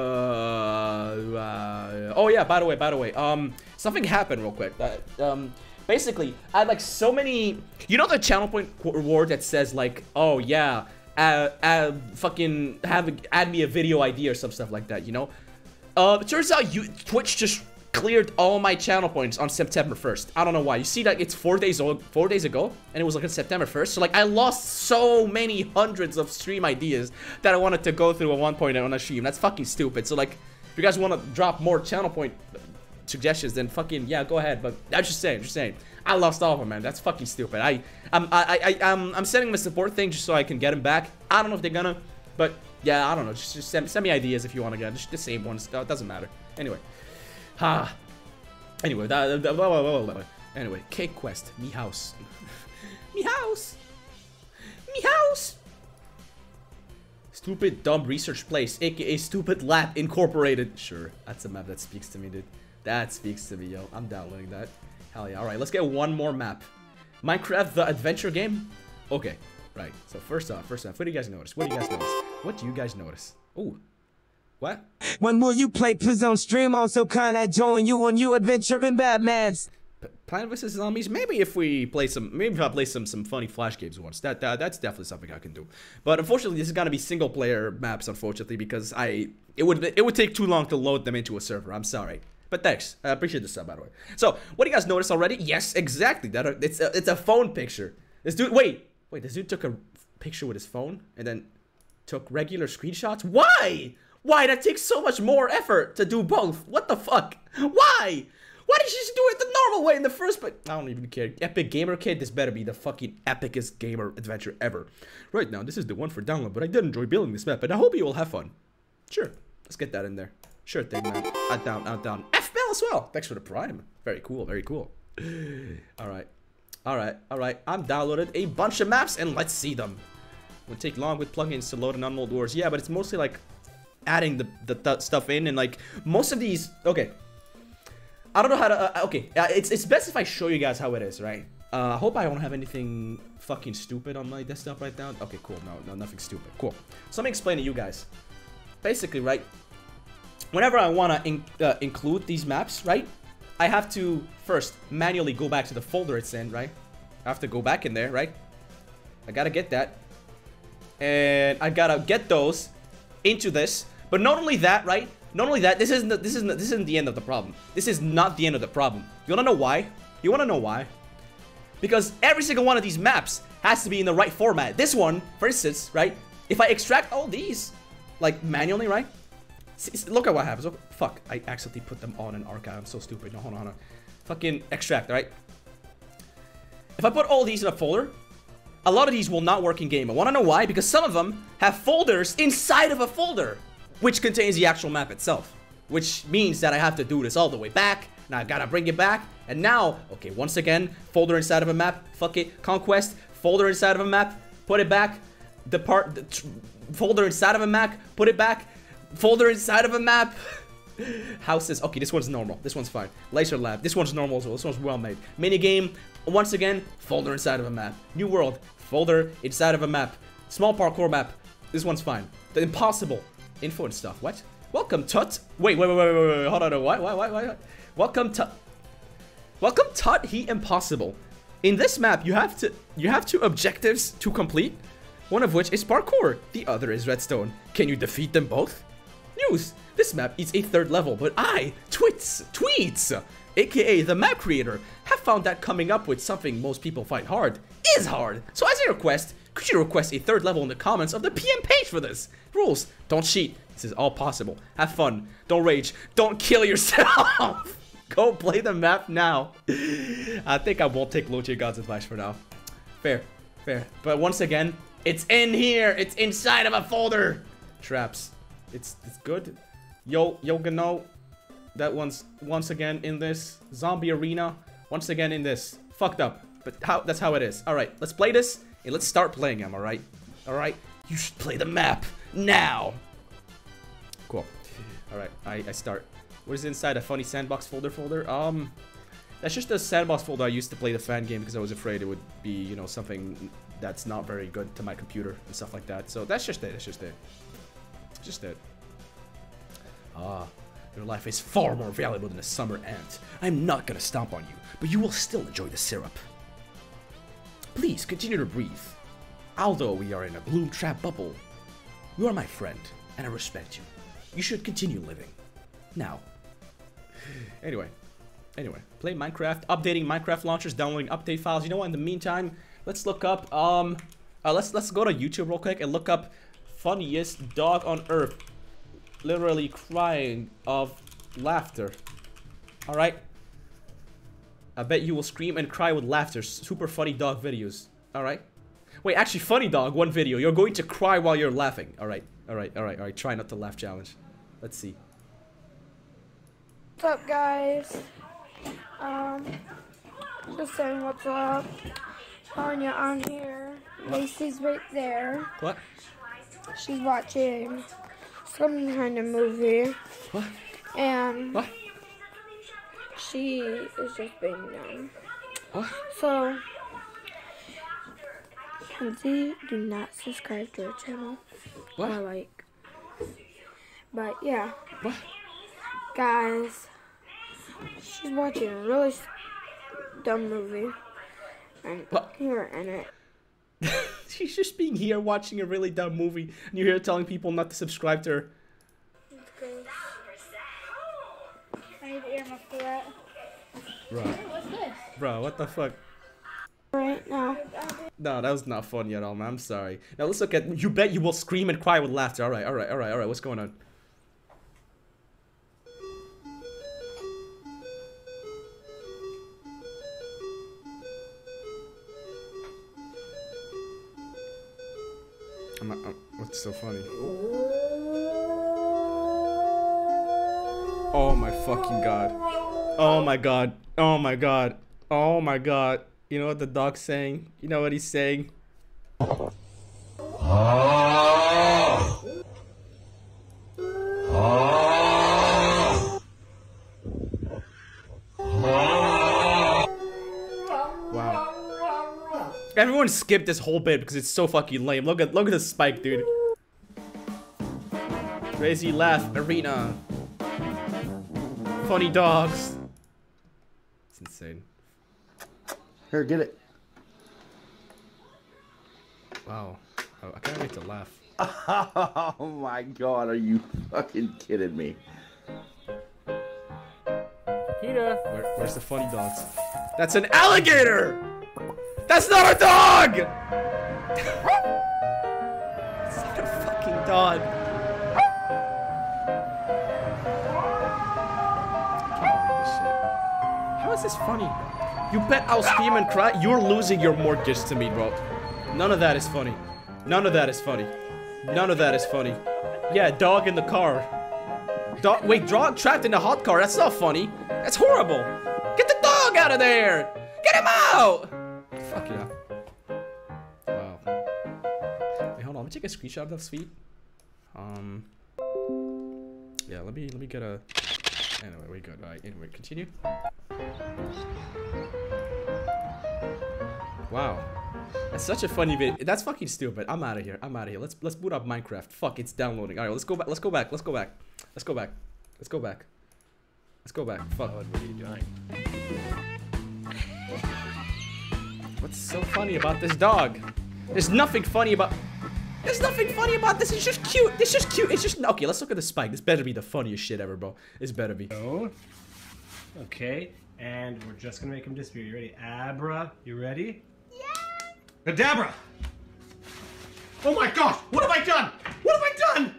oh yeah, by the way, something happened real quick. Basically, I had like so many, you know, the channel point reward that says like, oh yeah, fucking add me a video ID or some stuff like that, you know? It turns out Twitch just cleared all my channel points on September 1st. I don't know why. You see that it's 4 days ago, and it was like on September 1st. So like I lost so many hundreds of stream ideas that I wanted to go through at one point on a stream. That's fucking stupid. So like, if you guys want to drop more channel point suggestions, then fucking yeah, go ahead. But I'm just saying, I lost all of them, man. That's fucking stupid. I'm sending them a support thing just so I can get them back. I don't know if they're gonna, but yeah, I don't know. Just send me ideas if you want to get just the same ones. It doesn't matter. Anyway, anyway, Cake Quest, me house, me house. Stupid Dumb Research Place, aka Stupid Lab Incorporated. Sure, that's a map that speaks to me, dude. That speaks to me, yo. I'm downloading that. Hell yeah. Alright, let's get one more map. Minecraft the adventure game? Okay, right. So first off, what do you guys notice? What do you guys notice? Ooh. What? When will you play Please on stream? Also kinda join you on your adventure in Batman's. Plants vs Zombies? Maybe if we play maybe if I play some funny flash games once. That's definitely something I can do. But unfortunately, this is gonna be single player maps, unfortunately, because it would take too long to load them into a server. I'm sorry. But thanks. I appreciate the sub, by the way. So, what do you guys notice already? Yes, exactly. It's a phone picture. This dude, wait, this dude took a picture with his phone and then took regular screenshots? Why? Why? That takes so much more effort to do both. What the fuck? Why? Why did you just do it the normal way in the first place? I don't even care. Epic Gamer Kid, this better be the fucking epicest gamer adventure ever. Right now, this is the one for download, but I did enjoy building this map, and I hope you will have fun. Sure, let's get that in there. Sure thing, man. Down. FBL as well. Thanks for the prime. Very cool, very cool. Alright. I'm downloaded a bunch of maps, and let's see them. It would take long with plugins to load and unload doors. Yeah, but it's mostly like adding the stuff in, and like most of these. Okay. I don't know how to. Okay, it's best if I show you guys how it is, right? I hope I don't have anything fucking stupid on my desktop right now. Okay, cool. No, nothing stupid. Cool. So let me explain to you guys. Basically, right? Whenever I want to include these maps, right? I have to first manually go back to the folder it's in, right? I have to go back in there, right? I gotta get that, and I gotta get those into this. But not only that, right? Not only that, this isn't the end of the problem. This is not the end of the problem. You wanna know why? You wanna know why? Because every single one of these maps has to be in the right format. This one, for instance, right? If I extract all these, like manually, right? Look at what happens. Oh, fuck, I accidentally put them on an archive. I'm so stupid. No, hold on. Fucking extract, right? If I put all these in a folder, a lot of these will not work in game. I wanna know why? Because some of them have folders inside of a folder, which contains the actual map itself, which means that I have to do this all the way back. Now I gotta bring it back, and now, okay, once again, folder inside of a map, fuck it, conquest, folder inside of a map, put it back, folder inside of a map, put it back, folder inside of a map, houses, okay, this one's normal, this one's fine, laser lab, this one's normal as well, this one's well made, minigame, once again, folder inside of a map, new world, folder inside of a map, small parkour map, this one's fine, the impossible, info and stuff. What? Welcome Tut. Wait. Hold on. What? Welcome Tut. He impossible. In this map, you have two objectives to complete. One of which is parkour. The other is redstone. Can you defeat them both? News. This map is a 3rd level, but I, Tweets, aka the map creator, have found that coming up with something most people find hard is hard. So as a request, could you request a 3rd level in the comments of the PM page for this? Rules, don't cheat. This is all possible. Have fun. Don't rage. Don't kill yourself. Go play the map now. I think I won't take Loche God's advice for now. Fair. But once again, it's in here. It's inside of a folder. Traps. It's good. Yo, Gano. That one's once again in this. Zombie Arena. Once again in this. Fucked up. But that's how it is. Alright, let's play this. Hey, let's start playing him, alright? Alright? You should play the map now. Cool. Alright, I start. What is inside a funny sandbox folder? That's just a sandbox folder I used to play the fan game because I was afraid it would be, you know, something that's not very good to my computer and stuff like that. So that's just it. Just it. Your life is far more valuable than a summer ant. I'm not gonna stomp on you, but you will still enjoy the syrup. Please continue to breathe. Although we are in a gloom trap bubble, you are my friend, and I respect you. You should continue living. Now. Anyway, play Minecraft, updating Minecraft launchers, downloading update files. You know what? In the meantime, let's look up. Let's go to YouTube real quick and look up funniest dog on earth, literally crying of laughter. All right. I bet you will scream and cry with laughter. Super funny dog videos. Alright. Wait, actually, funny dog, one video. You're going to cry while you're laughing. Alright. Try not to laugh challenge. Let's see. What's up, guys? Just saying what's up. Tanya on here. Lacey's right there. What? She's watching some kind of movie. What? And What? she is just being dumb. What? So, Kenzie, do not subscribe to our channel. What? Or like. But yeah. What? Guys, she's watching a really dumb movie. And What? you're in it. She's just being here watching a really dumb movie, and you're here telling people not to subscribe to her. I need earmuffs for that. Bro. What's this? Bro, what the fuck? Right now. No, that was not funny at all, man. I'm sorry. Now let's look at. You bet you will scream and cry with laughter. Alright. What's going on? What's so funny? Oh my fucking god. Oh my god. Oh my god. Oh my god. You know what the dog's saying? You know what he's saying? Wow. Everyone skipped this whole bit because it's so fucking lame. Look at the spike, dude. Crazy laugh arena. Funny dogs. It's insane. Here, get it. Wow. Oh, I can't wait to laugh. Oh my god, are you fucking kidding me? Where's the funny dogs? That's an alligator! That's not a dog! It's not a fucking dog. I can't believe this shit. How is this funny? You bet I'll scream and cry? You're losing your mortgage to me, bro. None of that is funny. None of that is funny. None of that is funny. Yeah, dog in the car. Wait, dog trapped in a hot car. That's not funny. That's horrible. Get the dog out of there. Get him out. Fuck yeah. Wow. Wait, hold on. Let me take a screenshot of that tweet. Yeah, let me get a. Anyway, we good. All right. Anyway, continue. Wow. That's such a funny video. That's fucking stupid. I'm out of here. I'm out of here. Let's boot up Minecraft. Fuck, it's downloading. All right, let's go back. Let's go back. Let's go back. Let's go back. Let's go back. Let's go back. Fuck. What are you doing? What's so funny about this dog? There's nothing funny about. There's nothing funny about this. It's just cute. It's just cute. It's just okay. Let's look at the spike. This better be the funniest shit ever, bro. This better be. Oh. Okay, and we're just gonna make him disappear. You ready? Abra, you ready? Kadabra! Oh my gosh! What have I done? What have I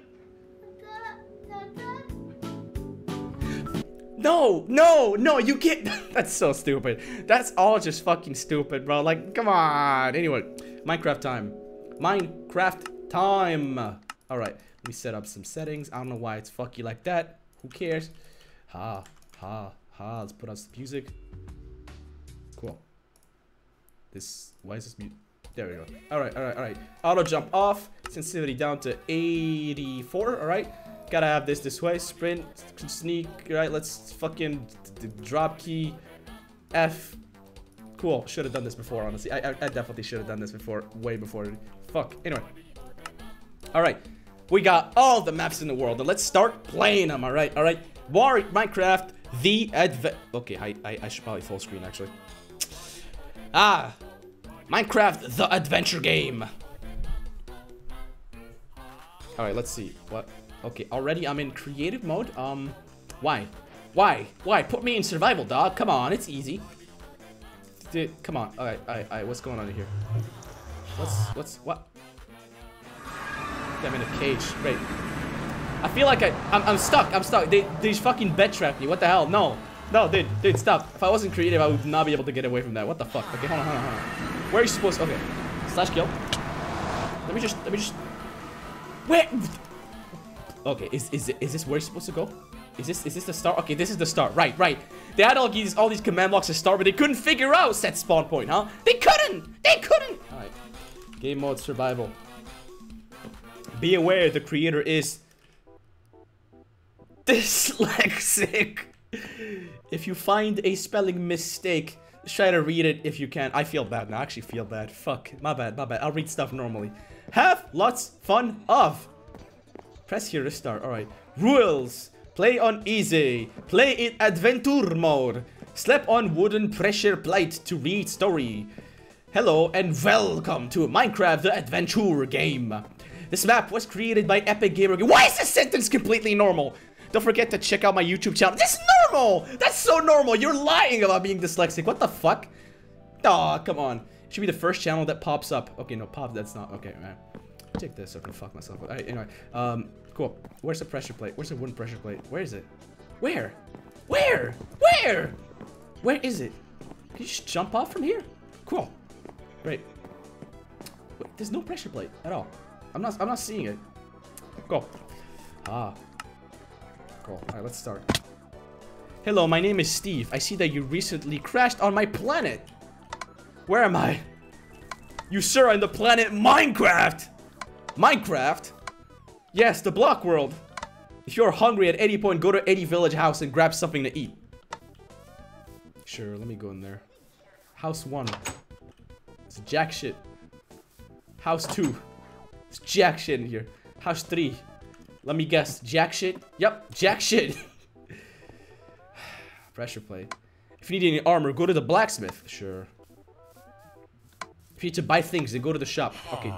done? No, you can't. That's so stupid. That's all just fucking stupid, bro. Like, come on. Anyway, Minecraft time. Minecraft time. All right, let me set up some settings. I don't know why it's fucky like that. Who cares? Ha. Let's put on some music. Cool. Why is this mute? There we go. All right. Auto jump off. Sensitivity down to 84. All right. Gotta have this way. Sprint, sneak. All right. Let's fucking drop key. F. Cool. Should have done this before. Honestly, I definitely should have done this before. Way before. Fuck. Anyway. All right. We got all the maps in the world, and let's start playing them. All right. Minecraft the Okay. I should probably full screen actually. Minecraft the adventure game. All right, let's see. What? Okay, already I'm in creative mode. Why? Put me in survival, dog. Come on, it's easy. Dude, come on. All right. What's going on here? What? I'm in a cage. Great. I feel like I'm stuck. They fucking bed trapped me. What the hell? No, dude, stop. If I wasn't creative, I would not be able to get away from that. What the fuck? Okay, hold on. Where are you supposed to? Okay. Slash kill. Let me just. Where? Okay, is this where you're supposed to go? Is this the start? Okay, this is the start. Right. They had all these command blocks to start, but they couldn't figure out set spawn point, huh? They couldn't! All right. Game mode survival. Be aware the creator is dyslexic. If you find a spelling mistake, try to read it if you can. I feel bad now. I actually feel bad. Fuck. My bad. I'll read stuff normally. Have lots fun of. Press here to start. Alright. Rules. Play on easy. Play in adventure mode. Sleep on wooden pressure plate to read story. Hello and welcome to Minecraft the adventure game. This map was created by Epic Gamer. Why is this sentence completely normal? Don't forget to check out my YouTube channel. This is normal! That's so normal. You're lying about being dyslexic. What the fuck? Aw, come on. It should be the first channel that pops up. Okay, no, that's not. Okay, man. Take this so I can fuck myself. Alright, anyway. Cool. Where's the pressure plate? Where's the wooden pressure plate? Where is it? Where is it? Can you just jump off from here? Cool. Great. Wait, there's no pressure plate at all. I'm not seeing it. Go. Ah. Go. Alright, let's start. Hello, my name is Steve. I see that you recently crashed on my planet. Where am I? You, sir, are on the planet Minecraft. Minecraft? Yes, the block world. If you're hungry at any point, go to any village house and grab something to eat. Sure, let me go in there. House 1. It's jack shit. House 2. It's jack shit in here. House 3. Let me guess. Jack shit? Yep, jack shit. Pressure plate. If you need any armor, go to the blacksmith. Sure. If you need to buy things, then go to the shop. Okay.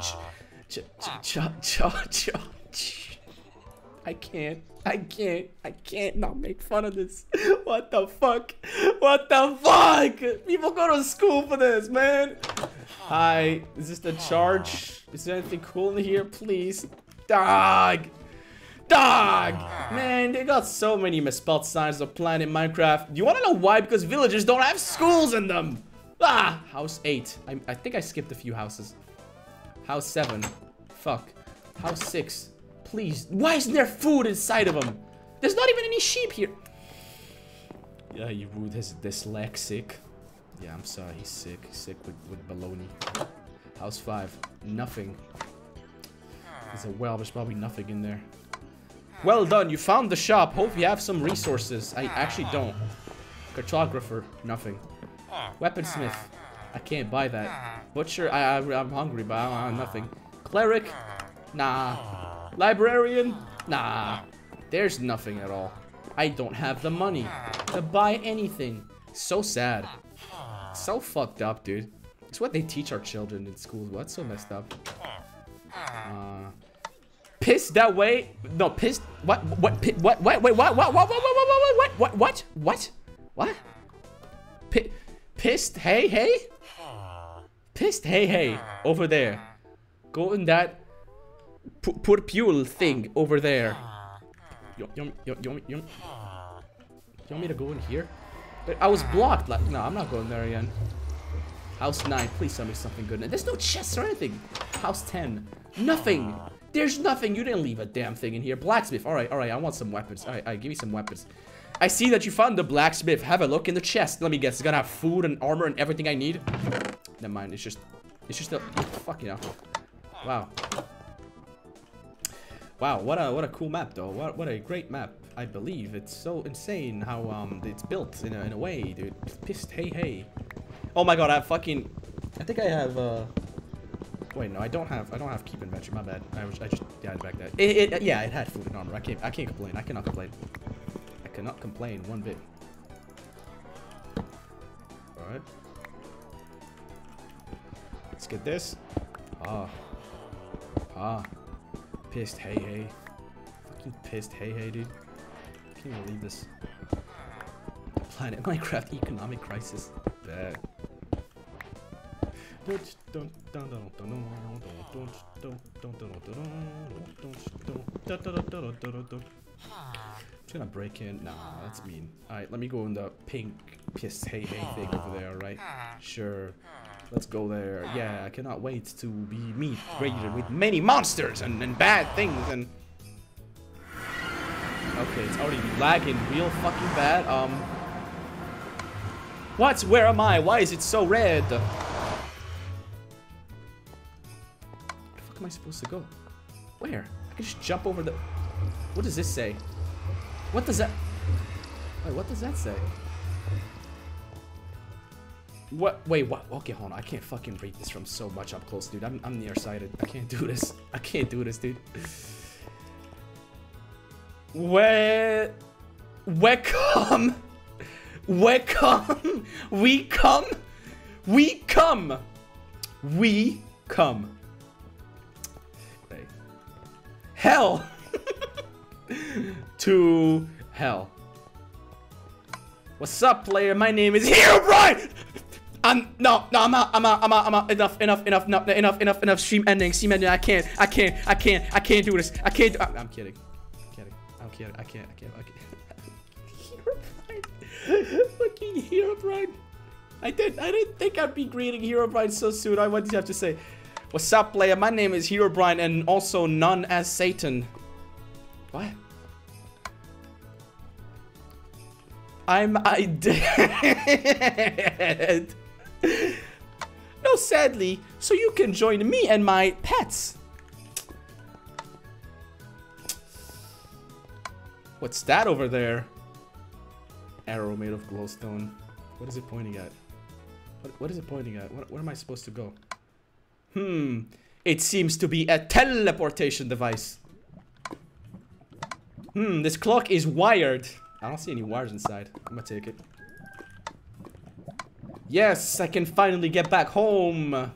I can't not make fun of this. What the fuck? What the fuck? People go to school for this, man. Hi, is this the charge? Is there anything cool in here? Please. Dog. Dog. Man, they got so many misspelled signs of Planet Minecraft. You wanna know why? Because villagers don't have schools in them. Ah, house 8. I think I skipped a few houses. House 7. Fuck. House 6. Please. Why isn't there food inside of them? There's not even any sheep here. Yeah, you rude. He's dyslexic. Yeah, I'm sorry. He's sick. Sick with baloney. House 5. Nothing. There's a well. There's probably nothing in there. Well done. You found the shop. Hope you have some resources. I actually don't. Cartographer. Nothing. Weaponsmith. I can't buy that. Butcher. I'm hungry, but I don't have nothing. Cleric. Nah. Librarian? Nah. There's nothing at all. I don't have the money to buy anything. So sad. So fucked up, dude. It's what they teach our children in schools. What's so messed up? Pissed that way? No, pissed. What? Wait, what? Pissed? Hey? Pissed? Hey. Over there. Go in that purple thing over there. You want me to go in here? But I was blocked. Like, no, I'm not going there again. House 9. Please tell me something good. There's no chests or anything. House 10. Nothing. There's nothing. You didn't leave a damn thing in here. Blacksmith. All right. I want some weapons. All right. Give me some weapons. I see that you found the blacksmith. Have a look in the chest. Let me guess. It's gonna have food and armor and everything I need. Never mind. It's just a fuck, you know. Wow. Wow. What a cool map, though. What a great map. I believe it's so insane how it's built in a way, dude. Pissed. Hey. Oh my god. I think I have Wait, no, I don't have keep inventory. My bad. I just back that. Yeah, it had food and armor. I can't complain. I cannot complain. I cannot complain one bit. All right. Let's get this. Pissed. Hey. Fucking pissed. Hey, dude. I can't believe this. Planet Minecraft economic crisis. Bad. Just gonna break in. Nah, that's mean. Alright, let me go in the pink pissed hey thing over there, alright? Sure. Let's go there. Yeah, I cannot wait to be raided with many monsters and bad things and... Okay, it's already lagging real fucking bad. What? Where am I? Why is it so red? Where the fuck am I supposed to go? Where? I can just jump over the... What does this say? What does that... Wait, what does that say? What? Wait, what? Okay, hold on. I can't fucking read this from so much up close, dude. I'm nearsighted. I can't do this. I can't do this, dude. Where come? We come. Hey. Hell. To hell. What's up, player? My name is Herobrine. I'm out. Enough. Stream ending. I can't do this. I'm kidding. I can't. Herobrine. Fucking Herobrine. I didn't think I'd be greeting Herobrine so soon. What did you have to say? What's up, player? My name is Herobrine and also known as Satan. What? I dead. No, sadly, so you can join me and my pets. What's that over there? Arrow made of glowstone. What is it pointing at? What is it pointing at? Where am I supposed to go? It seems to be a teleportation device. This clock is wired. I don't see any wires inside. I'm gonna take it. Yes, I can finally get back home.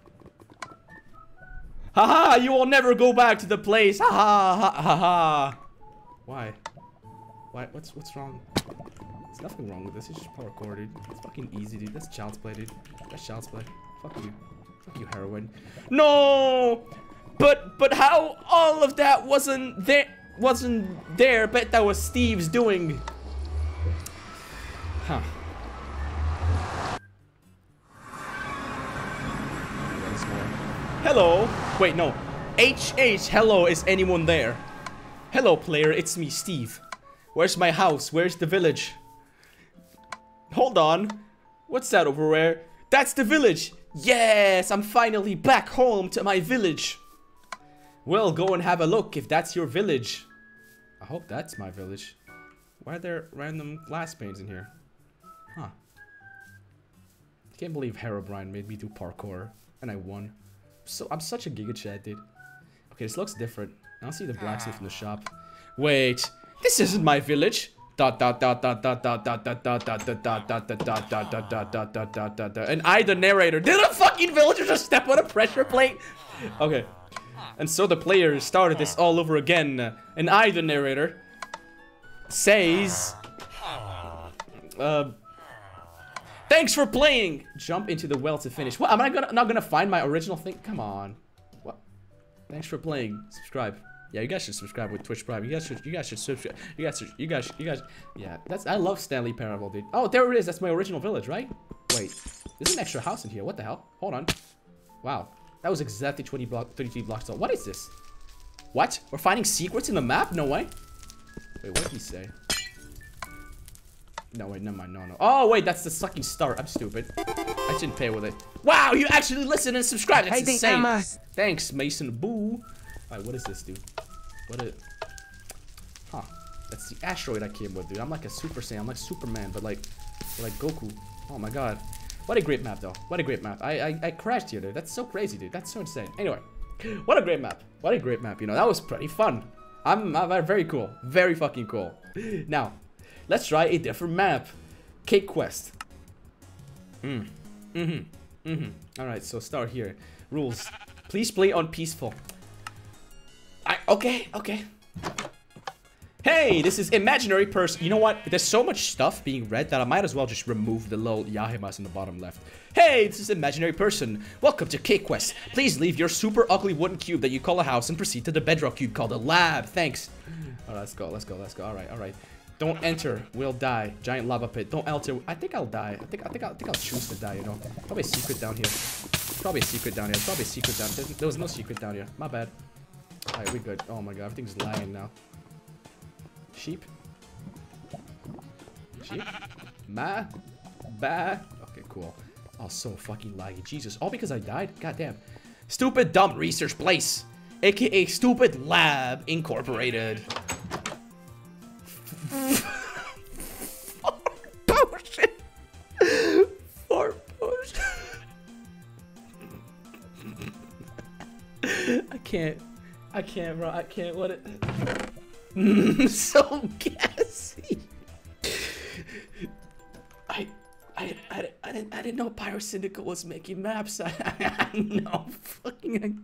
Haha, you will never go back to the place. Haha, ha ha ha. Why? Why? What's wrong? There's nothing wrong with this. It's just parkour, dude. It's fucking easy, dude. That's child's play, dude. That's child's play. Fuck you. Fuck you, heroin. No! But how all of that wasn't there? Bet that was Steve's doing. Huh. Hello. Wait, no. HH, hello, is anyone there? Hello, player, it's me, Steve. Where's my house? Where's the village? Hold on. What's that over there? That's the village. Yes, I'm finally back home to my village. Well, go and have a look if that's your village. I hope that's my village. Why are there random glass panes in here? Huh. I can't believe Herobrine made me do parkour. And I won. So I'm such a Giga Chad, dude. Okay, this looks different. I don't see the blacksmith in the shop. Wait, this isn't my village. And I, the narrator, did a fucking villager just step on a pressure plate? Okay. And so the player started this all over again. And I, the narrator, says, thanks for playing. Jump into the well to finish. What? Am I not gonna find my original thing? Come on. What? Thanks for playing. Subscribe. Yeah, you guys should subscribe with Twitch Prime. You guys should subscribe. You guys. Yeah, I love Stanley Parable, dude. Oh, there it is. That's my original village, right? Wait, there's an extra house in here. What the hell? Hold on. Wow, that was exactly 33 blocks tall. What is this? What? We're finding secrets in the map? No way. Wait, what did he say? No, wait, never mind. No. Oh, wait, that's the sucking start. I'm stupid. I shouldn't pay with it. Wow, you actually listen and subscribe. That's insane. Thanks, Mason Boo. Alright, what does this do? What is... Huh. That's the asteroid I came with, dude. I'm like a Super Saiyan. I'm like Superman, but like Goku. Oh my god. What a great map, though. What a great map. I crashed here, dude. That's so crazy, dude. That's so insane. Anyway. What a great map. What a great map. You know, that was pretty fun. I'm very cool. Very fucking cool. Now, let's try a different map. Cake Quest. Alright, so start here. Rules. Please play on peaceful. Okay. Hey, this is imaginary person. You know what? There's so much stuff being read that I might as well just remove the little Yahimas in the bottom left. Hey, this is imaginary person. Welcome to Cake Quest. Please leave your super ugly wooden cube that you call a house and proceed to the bedrock cube called a lab. Thanks. Alright, let's go. Alright. Don't enter. We'll die. Giant lava pit. Don't enter. I think I'll die. I think I'll choose to die, you know. Probably a secret down here. There was no secret down here. My bad. Alright, we good. Oh my god, everything's lying now. Sheep? Ma? Ba? Okay, cool. Oh, so fucking laggy. Jesus. All because I died? Goddamn. Stupid Dumb Research Place. AKA Stupid Lab Incorporated. Potion. For potion. I can't, bro. I can't. What it... so gassy. I didn't know Pyro Syndicate was making maps. I know. Fucking.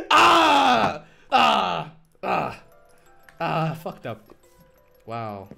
Fucked up. Wow.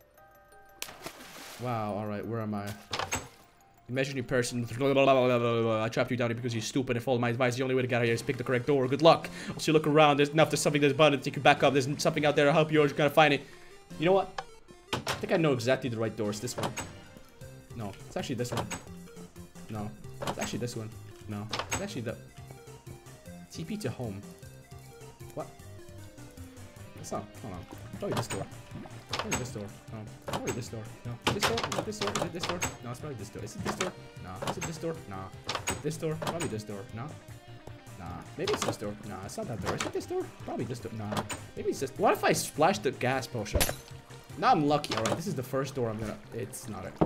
Alright, where am I? Imaginary person. I trapped you down here because you're stupid and follow my advice. The only way to get out of here is pick the correct door. Good luck. Once you look around, there's something that's abundant. You can back up. There's something out there to help you, or you're gonna find it. You know what? I think I know exactly the right door. It's this one. No, it's actually this one. No, it's actually this one. No, it's actually the... TP to home. What? That's not. Hold on. Probably this door. Probably this door. No. Probably this door. No. This door? Is it this door? Is it this door? No, it's probably this door. Is it this door? No. Is it this door? Nah. This door? Probably this door. No. Nah. Maybe it's this door. Nah, it's not that door. Is it this door? Probably this door. Nah. Maybe it's this. What if I splash the gas potion? Now I'm lucky. Alright, this is the first door I'm gonna. It's not it.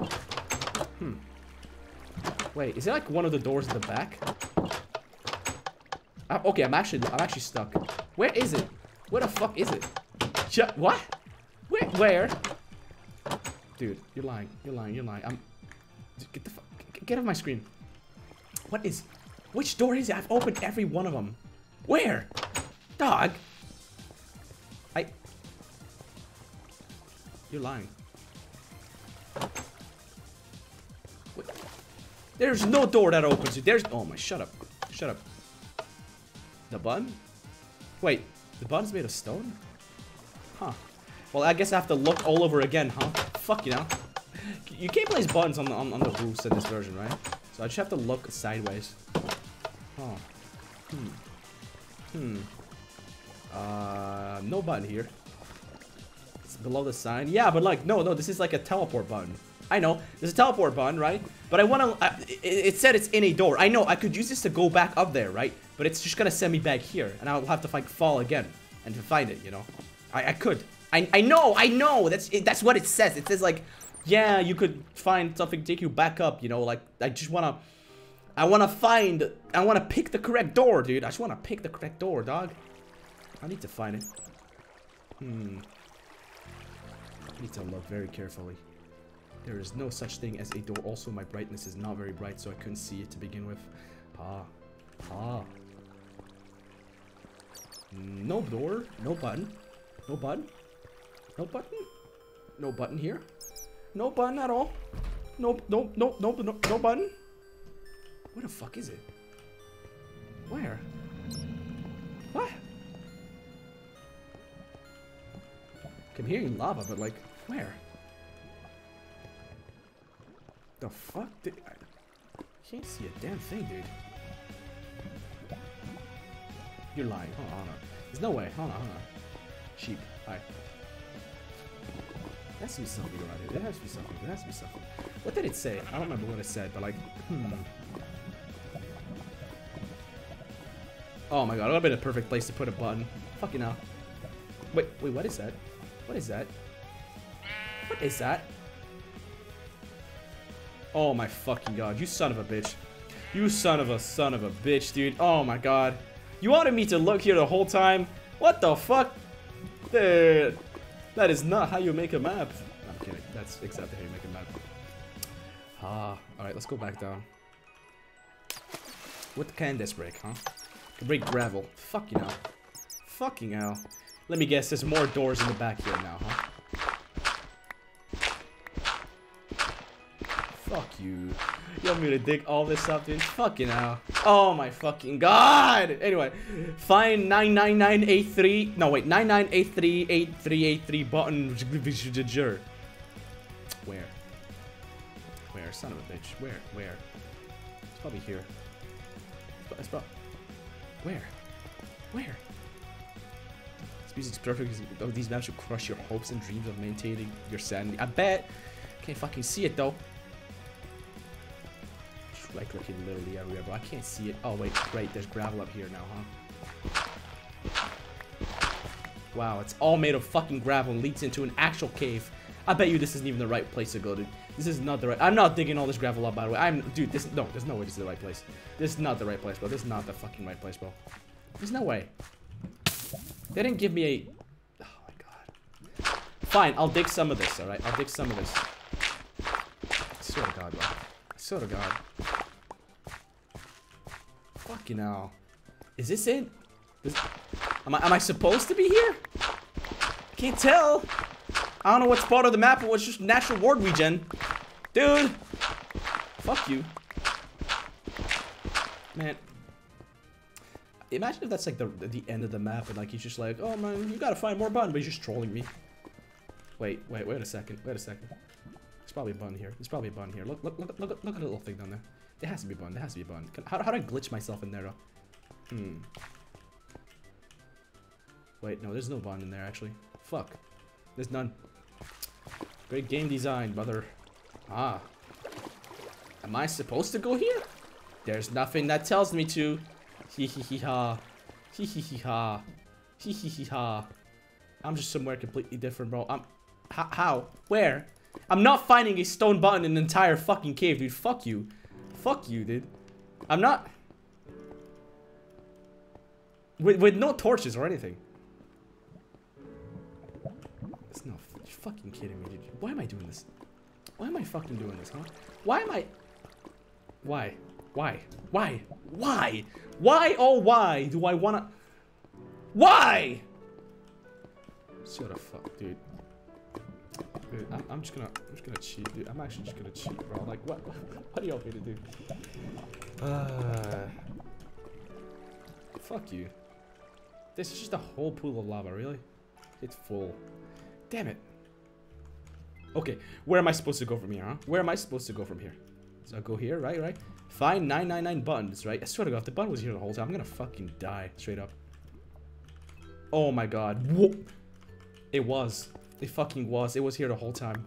Wait, is it like one of the doors in the back? Okay, I'm actually stuck. Where is it? Where the fuck is it? What? Where? Dude, you're lying. You're lying. You're lying. Get the fuck. Get off my screen. What is? Which door is it? I've opened every one of them. Where? Dog. You're lying. Wait. There's no door that opens. There's. Oh my. Shut up. Shut up. The button? Wait. The button's made of stone? Huh. Well, I guess I have to look all over again, huh? Fuck, you know. You can't place buttons on the roofs in this version, right? So I just have to look sideways. Oh. No button here. It's below the sign. Yeah, but like, no, this is like a teleport button. I know, there's a teleport button, right? But I want to, it said it's in a door. I know, I could use this to go back up there, right? But it's just gonna send me back here, and I'll have to like fall again and to find it, you know? I could. I know, that's what it says. It says like, yeah, you could find something to take you back up, you know? Like, I wanna pick the correct door, dude. I just wanna pick the correct door, dog. I need to find it. I need to look very carefully. There is no such thing as a door. Also, my brightness is not very bright, so I couldn't see it to begin with. No door. No button. No button. No button. No button here. No button at all. No button. Where the fuck is it? Where? What? I'm hearing lava, but like, where? The fuck? I can't see a damn thing, dude. You're lying. Hold on. There's no way. Hold on. Sheep. Hi. There has to be something around here. There has to be something. There has to be something. What did it say? I don't remember what it said, but like, Oh my god, that would have been a perfect place to put a button. Fucking hell. Wait, what is that? What is that? What is that? Oh my fucking god, you son of a bitch. You son of a bitch, dude. Oh my god. You wanted me to look here the whole time? What the fuck? Dude, that is not how you make a map. No, I'm kidding. That's exactly how you make a map. Alright, let's go back down. What can this break, huh? Can break gravel. Fucking hell. Fucking hell. Let me guess, there's more doors in the back here now, huh? Fuck you. You want me to dig all this up, dude? Fucking hell. Oh my fucking god! Anyway, find 99983. No, wait, 99838383 button. Where? Where? Son of a bitch. Where? It's probably here. It's probably. Where? This music's perfect. Oh, these maps will crush your hopes and dreams of maintaining your sanity. I bet. Can't fucking see it though. Just right clicking literally everywhere, bro. I can't see it. Oh wait, great. There's gravel up here now, huh? Wow, it's all made of fucking gravel and leads into an actual cave. I bet you this isn't even the right place to go, dude. This is not the right. I'm not digging all this gravel up, by the way. Dude. There's no way this is the right place. This is not the right place, bro. This is not the fucking right place, bro. There's no way. They didn't give me a. Oh my god. Fine, I'll dig some of this. All right, I'll dig some of this. I swear to God, bro. I swear to God. Fucking hell. Is this it? Am I supposed to be here? I can't tell. I don't know what's part of the map or what's just natural world regen. Dude. Fuck you. Man. Imagine if that's like the end of the map and like he's just like, oh man, you gotta find more buttons, but he's just trolling me. Wait a second. There's probably a button here. Look at the little thing down there. There has to be a button. How do I glitch myself in there though? Wait, no, there's no button in there, actually. Fuck. There's none. Great game design, brother. Ah. Am I supposed to go here? There's nothing that tells me to. Hee hee hee ha. Hee hee hee ha. Hee hee hee ha. I'm just somewhere completely different, bro. How? Where? I'm not finding a stone button in an entire fucking cave, dude. Fuck you. Fuck you, dude. I'm not... With no torches or anything. It's no... You're fucking kidding me, dude. Why am I doing this? Why am I fucking doing this, huh? Why am I... Why? Why? Why? Why? Why, oh why do I wanna... Why? Shut the fuck, dude. Dude, I'm just gonna cheat, dude. I'm actually just gonna cheat, bro. Like, what do you want me to do? Fuck you. This is just a whole pool of lava, really? It's full. Damn it. Okay, where am I supposed to go from here, huh? Where am I supposed to go from here? So I'll go here, right? Find 999 buttons, right? I swear to God, if the button was here the whole time, I'm gonna fucking die, straight up. Oh my God. Whoa. It was. It fucking was. It was here the whole time.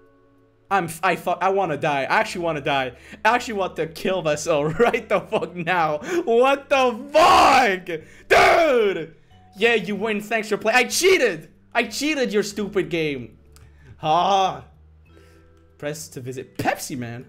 I wanna die. I actually wanna die. I actually want to kill myself right the fuck now. What the fuck? Dude! Yeah, you win. Thanks for playing. I cheated! I cheated your stupid game. Ah. Press to visit Pepsi Man.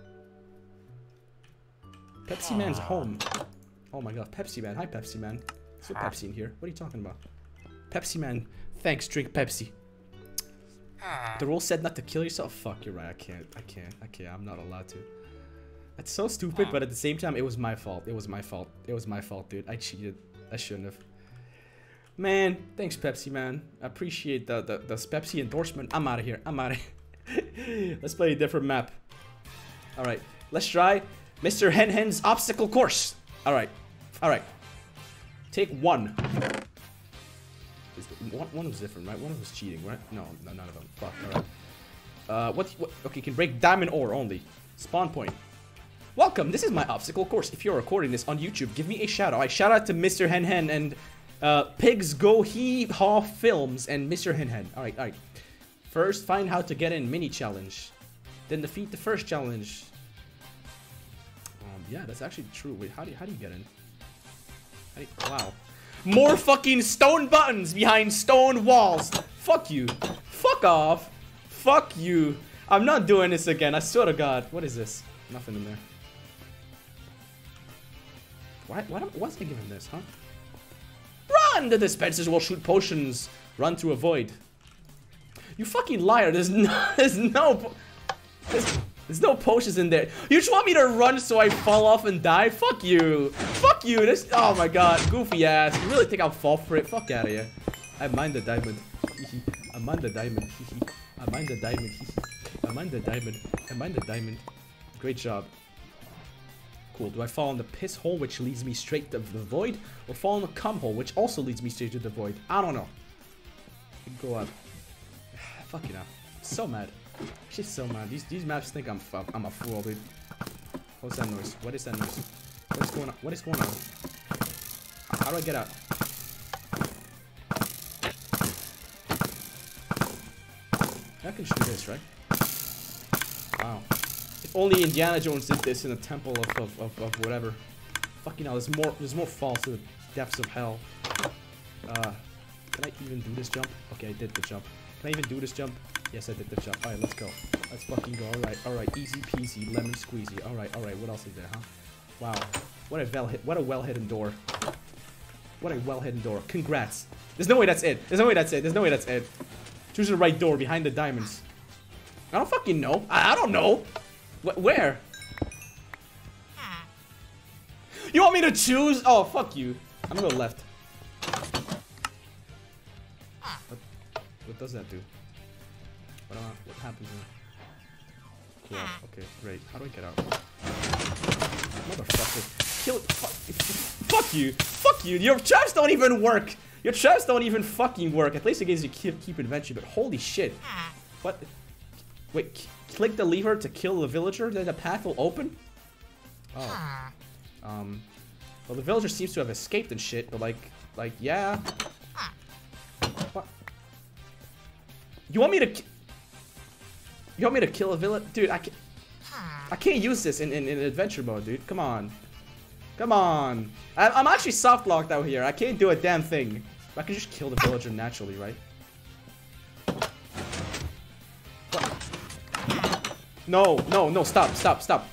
Pepsi Man's home. Oh my God, Pepsi Man. Hi, Pepsi Man. There's no Pepsi in here. What are you talking about? Pepsi Man. Thanks, drink Pepsi. The rule said not to kill yourself. Fuck, you're right. I can't. I'm not allowed to. That's so stupid, but at the same time, it was my fault. It was my fault, dude. I cheated. I shouldn't have. Man, thanks, Pepsi Man. I appreciate the Pepsi endorsement. I'm out of here. Let's play a different map. All right, let's try Mr. Hen Hen's obstacle course. All right. Take one. One was different, right? One was cheating, right? No, none of them. Fuck, alright. What? Okay, can break diamond ore only. Spawn point. Welcome, this is my obstacle course. If you're recording this on YouTube, give me a shout out. I shout out to Mr. Hen Hen and Pigs Go Hee Haw Films and Mr. Hen Hen. Alright. First, find how to get in mini challenge. Then defeat the first challenge. Yeah, that's actually true. Wait, how do you get in? Wow. More fucking stone buttons behind stone walls. Fuck you. Fuck off. Fuck you. I'm not doing this again. I swear to God. What is this? Nothing in there. What's I giving this, huh? Run! The dispensers will shoot potions. Run through a void. You fucking liar. There's no potions in there. You just want me to run so I fall off and die? Fuck you. Fuck you. This. Oh my God. Goofy ass. You really think I'll fall for it? Fuck out of here. I mine the diamond. I mine the diamond. I mine the diamond. I mine the diamond. I mine the diamond. Great job. Cool. Do I fall in the piss hole, which leads me straight to the void? Or fall in the cum hole, which also leads me straight to the void? I don't know. Go up. Fucking hell. So mad. She's so mad. These maps think I'm a fool, dude. What's that noise? What is that noise? What is going on? What is going on? How do I get out? I can shoot this, right? Wow. If only Indiana Jones did this in a temple of whatever. Fucking hell, there's more falls to the depths of hell. Can I even do this jump? Okay, I did the jump. Can I even do this jump? Yes, I did the jump. Alright, let's go. Let's fucking go. Alright. Easy peasy, lemon squeezy. Alright. What else is there, huh? Wow. What a well-hidden door. What a well-hidden door. Congrats. There's no way that's it. There's no way that's it. Choose the right door behind the diamonds. I don't fucking know. I don't know. Where? You want me to choose? Oh, fuck you. I'm gonna go left. What does that do? What happens now? Cool. Okay, great. How do I get out? Motherfucker. Kill it. Fuck you. Fuck you. Your traps don't even work. Your traps don't even fucking work. At least it gives you keep inventory, but holy shit. What? Wait, click the lever to kill the villager, then the path will open? Oh. Well, the villager seems to have escaped and shit, but like, yeah. You want me to... You want me to kill a villain? Dude, I can't use this in adventure mode, dude. Come on. Come on. I'm actually soft locked out here. I can't do a damn thing. I can just kill the villager naturally, right? What? No, no, no. Stop, stop, stop.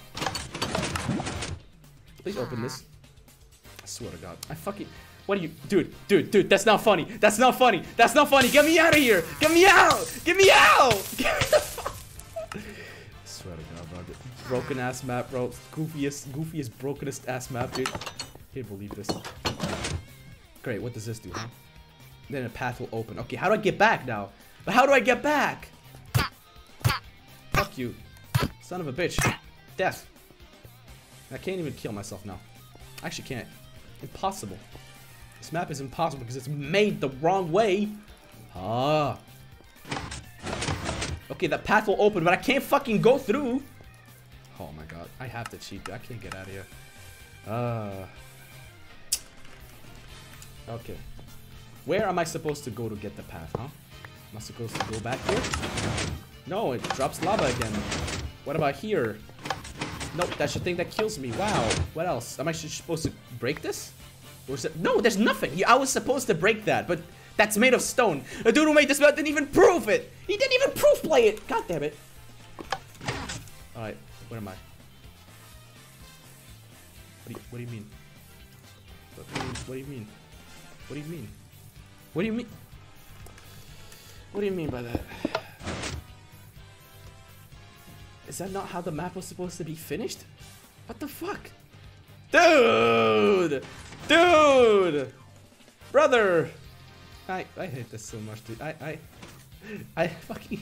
Please open this. I swear to God. I fucking... What are you... Dude, that's not funny. That's not funny. That's not funny. Get me out of here. Get me out. Get me out. I swear to God, bro. Broken ass map, bro. Goofiest, brokenest ass map, dude. Can't believe this. Great, what does this do, huh? Then a path will open. Okay, how do I get back now? But how do I get back? Fuck you. Son of a bitch. Death. I can't even kill myself now. I actually can't. Impossible. This map is impossible because it's made the wrong way. Ah. Okay, that path will open, but I can't fucking go through. Oh my God, I have to cheat. I can't get out of here. Okay. Where am I supposed to go to get the path, huh? Am I supposed to go back here? No, it drops lava again. What about here? Nope, that's the thing that kills me. Wow. What else? Am I supposed to break this? Or is it... No, there's nothing. I was supposed to break that, but that's made of stone. The dude who made this map didn't even prove it. He didn't even proof play it. God damn it. Alright, where am I? What do you mean? What do you mean? What do you mean? What do you mean? What do you mean by that? Is that not how the map was supposed to be finished? What the fuck? Dude! Dude! Brother! I hate this so much, dude. I fucking...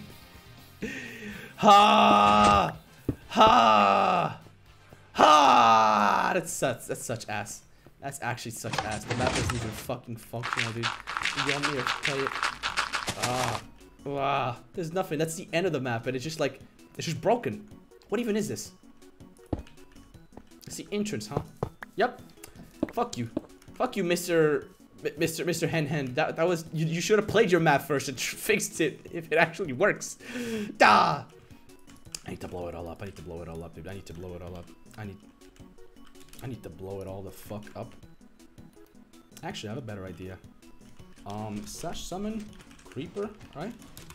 Ha! Ha! Ha! That's such ass. That's actually such ass. The map isn't even fucking functional, dude. You want me to play it? Ah. Wow. There's nothing. That's the end of the map, and it's just like... It's just broken. What even is this? It's the entrance, huh? Yep. Fuck you. Fuck you, Mr. Hen Hen. That was... You should have played your map first and fixed it if it actually works. Da! I need to blow it all up. I need to blow it all up, dude. I need to blow it all up. I need to blow it all the fuck up. Actually, I have a better idea. Slash summon creeper, right?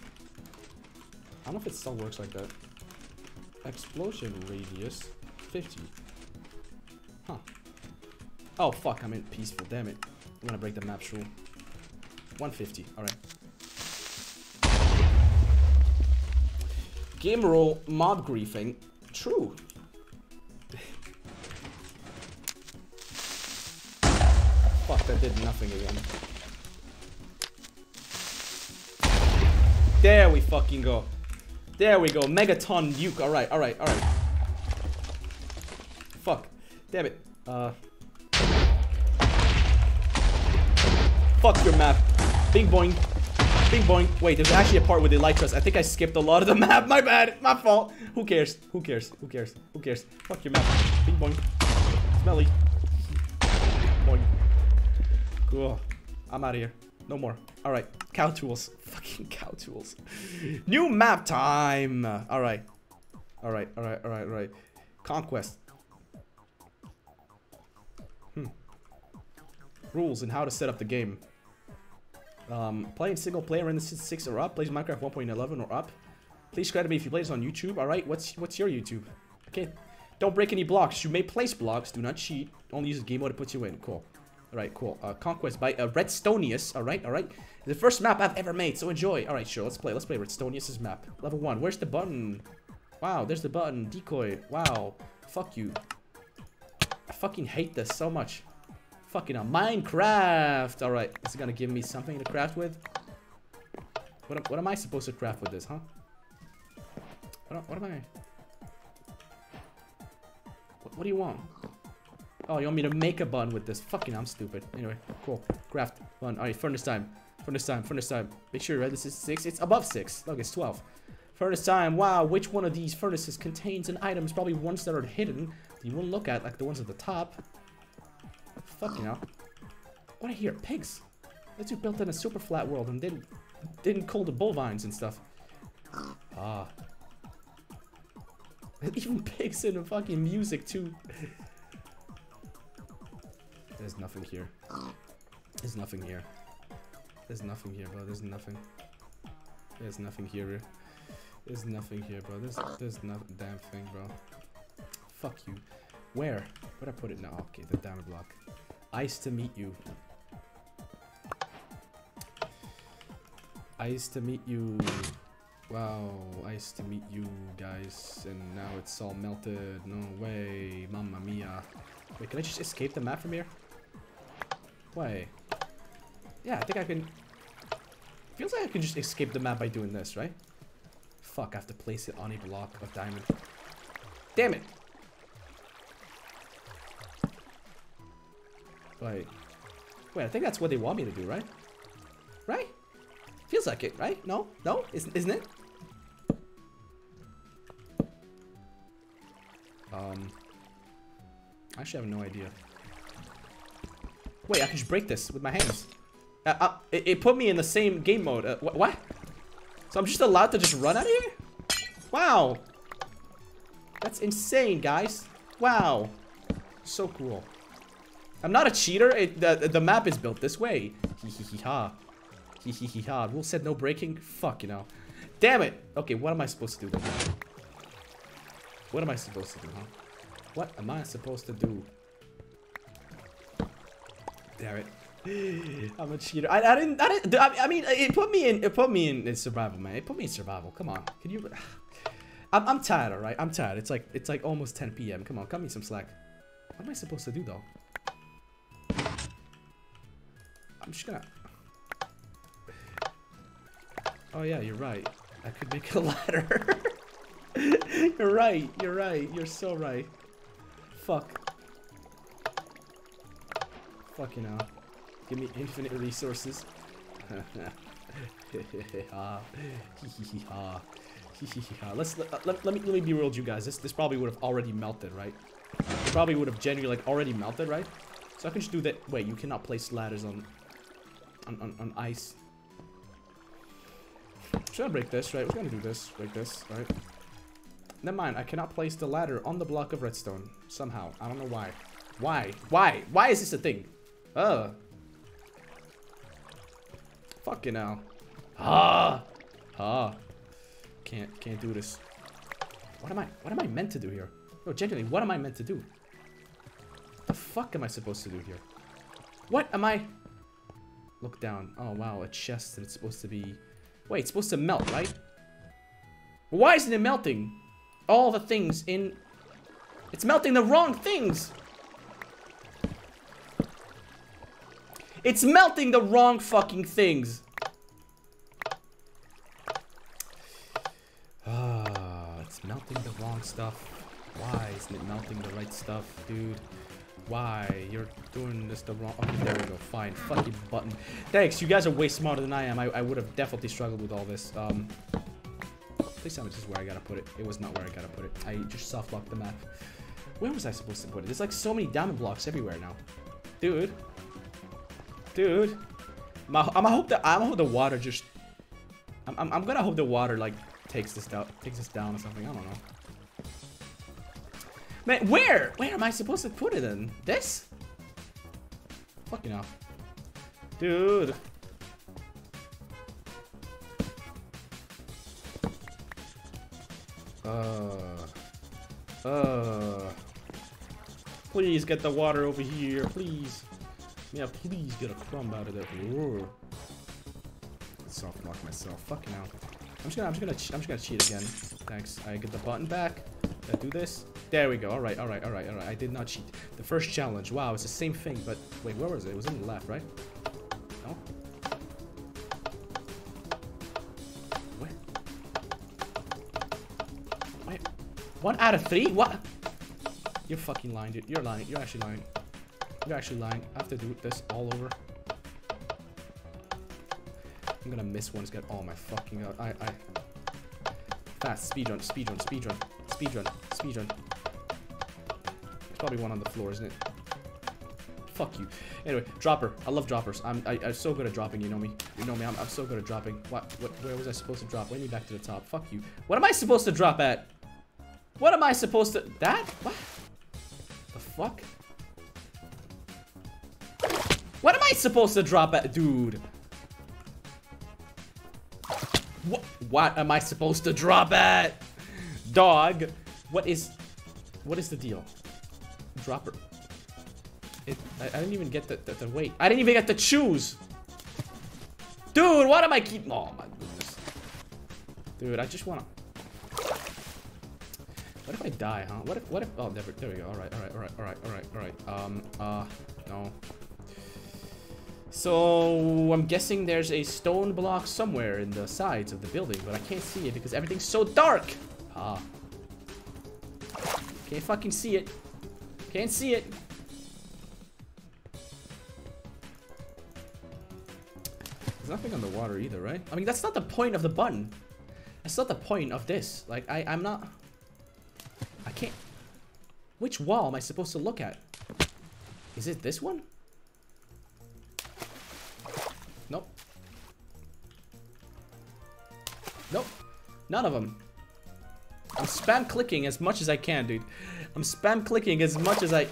I don't know if it still works like that. Explosion radius 50. Huh. Oh fuck, I'm in peaceful, damn it. I'm gonna break the map's rule. 150, alright. Game roll, mob griefing. True. Fuck, that did nothing again. There we fucking go. There we go. Megaton nuke. Alright, alright, alright. Fuck. Damn it. Fuck your map. Bing boing. Bing boing. Wait, there's actually a part with the elytras. I think I skipped a lot of the map. My bad. My fault. Who cares? Who cares? Who cares? Who cares? Fuck your map. Bing boing. Smelly. Boing. Cool. I'm out of here. No more. Alright. Cow tools. Fucking cow tools. New map time. Alright. Alright, alright, alright, alright. Conquest. Rules and how to set up the game. Playing single player in the 6 or up. Plays Minecraft 1.11 or up. Please credit me if you play this on YouTube. Alright, what's your YouTube? Okay. Don't break any blocks. You may place blocks. Do not cheat. Only use the game mode to put you in. Cool. Alright, cool. Conquest by Redstonius. Alright, alright. The first map I've ever made, so enjoy. Alright, sure. Let's play. Let's play Redstonius' map. Level 1. Where's the button? Wow, there's the button. Decoy. Wow. Fuck you. I fucking hate this so much. Fucking Minecraft. Alright, this is gonna give me something to craft with. What am I supposed to craft with this, huh? What am I? What do you want? Oh, you want me to make a button with this? Fucking, I'm stupid. Anyway, cool. Craft button. Alright, furnace time. Furnace time. Furnace time. Make sure, right? This is 6. It's above 6. Look, it's 12. Furnace time. Wow, which one of these furnaces contains an item? It's probably ones that are hidden. You won't look at, like the ones at the top. Fuck, you know. What I hear? Pigs. Let's you built in a super flat world and didn't call the bovines and stuff. ha. It even picks in the fucking music too. There's nothing here. There's nothing here. There's nothing here, bro. There's nothing. There's nothing here. There's nothing here, bro. There's no damn thing, bro. Fuck you. Where? Where'd I put it now? Okay, the diamond block. Ice to meet you. Ice to meet you. Wow, ice to meet you guys. And now it's all melted. No way. Mamma mia. Wait, can I just escape the map from here? Why? Yeah, I think I can. Feels like I can just escape the map by doing this, right? Fuck, I have to place it on a block of diamond. Damn it! Wait, I think that's what they want me to do, right? Right? Feels like it, right? No? No? Isn't it? I actually have no idea. Wait, I can just break this with my hands. It put me in the same game mode. What? So I'm just allowed to just run out of here? Wow. That's insane, guys. Wow. So cool. I'm not a cheater. The map is built this way. Hee-hee-hee-ha. Hee-hee-hee-ha. Rule said no breaking. Fuck, you know. Damn it. Okay, what am I supposed to do then? What am I supposed to do, huh? What am I supposed to do? Damn it. I'm a cheater. I mean, it put me in survival, man. It put me in survival. Come on. Can you... I'm tired, alright? I'm tired. It's like almost 10 p.m. Come on, cut me some slack. What am I supposed to do, though? I'm just gonna... Oh, yeah, you're right. I could make a ladder. You're right. You're right. You're so right. Fuck. Fuck, you know. Give me infinite resources. Let me be real with you guys. This probably would have already melted, right? It probably would have genuinely like already melted, right? So I can just do that. Wait, you cannot place ladders on ice. Should I break this, right? We're gonna do this. Break this, right? Never mind. I cannot place the ladder on the block of redstone somehow. I don't know why. Why? Why is this a thing? Fucking hell. Can't do this. What am I meant to do here? No, genuinely, what am I meant to do? What the fuck am I supposed to do here? What am I? Look down. Oh wow, a chest and it's supposed to be... Wait, it's supposed to melt, right? Why isn't it melting? All the things in... It's melting the wrong things! It's melting the wrong fucking things! It's melting the wrong stuff. Why isn't it melting the right stuff, dude? Why? You're doing this the wrong... Okay, there we go. Fine. Fucking button. Thanks. You guys are way smarter than I am. I would have definitely struggled with all this. Please tell me this is where I gotta put it. It was not where I gotta put it. I just soft locked the map. Where was I supposed to put it? There's like so many diamond blocks everywhere now. Dude. Dude. I'm gonna hope the water just... I'm gonna hope the water like takes this down or something. I don't know. Man, where am I supposed to put it in? This? Fucking hell. Dude. Please get the water over here, please. Yeah, please get a crumb out of there. Soft lock myself. Fucking hell. I'm just gonna cheat again. Thanks. I get the button back. I do this. There we go. All right. I did not cheat. The first challenge. Wow, it's the same thing, but wait, where was it? It was in the left, right? No. Wait. 1 out of 3? What? You're fucking lying, dude. You're lying. You're actually lying. You're actually lying. I have to do this all over. I'm gonna miss one. It's got all my fucking... Fast. Speedrun. There's probably one on the floor, isn't it? Fuck you. Anyway, dropper. I love droppers. I'm so good at dropping. You know me. You know me. I'm so good at dropping. What? Where was I supposed to drop? Way me back to the top. Fuck you. What am I supposed to drop at? What am I supposed to? That? What? The fuck? What am I supposed to drop at, dude? What am I supposed to drop at? Dog. What is the deal? Dropper. I didn't even get the weight. I didn't even get to choose. Dude, what am I keep? Oh my goodness. Dude, I just wanna. What if I die, huh? What if oh there we go. Alright. No. So I'm guessing there's a stone block somewhere in the sides of the building, but I can't see it because everything's so dark. Can't fucking see it. Can't see it. There's nothing on the water either, right? I mean, that's not the point of the button. That's not the point of this. Like, I'm not... I can't... Which wall am I supposed to look at? Is it this one? Nope. Nope. None of them. I'm spam clicking as much as I can, dude. I'm spam clicking as much as I...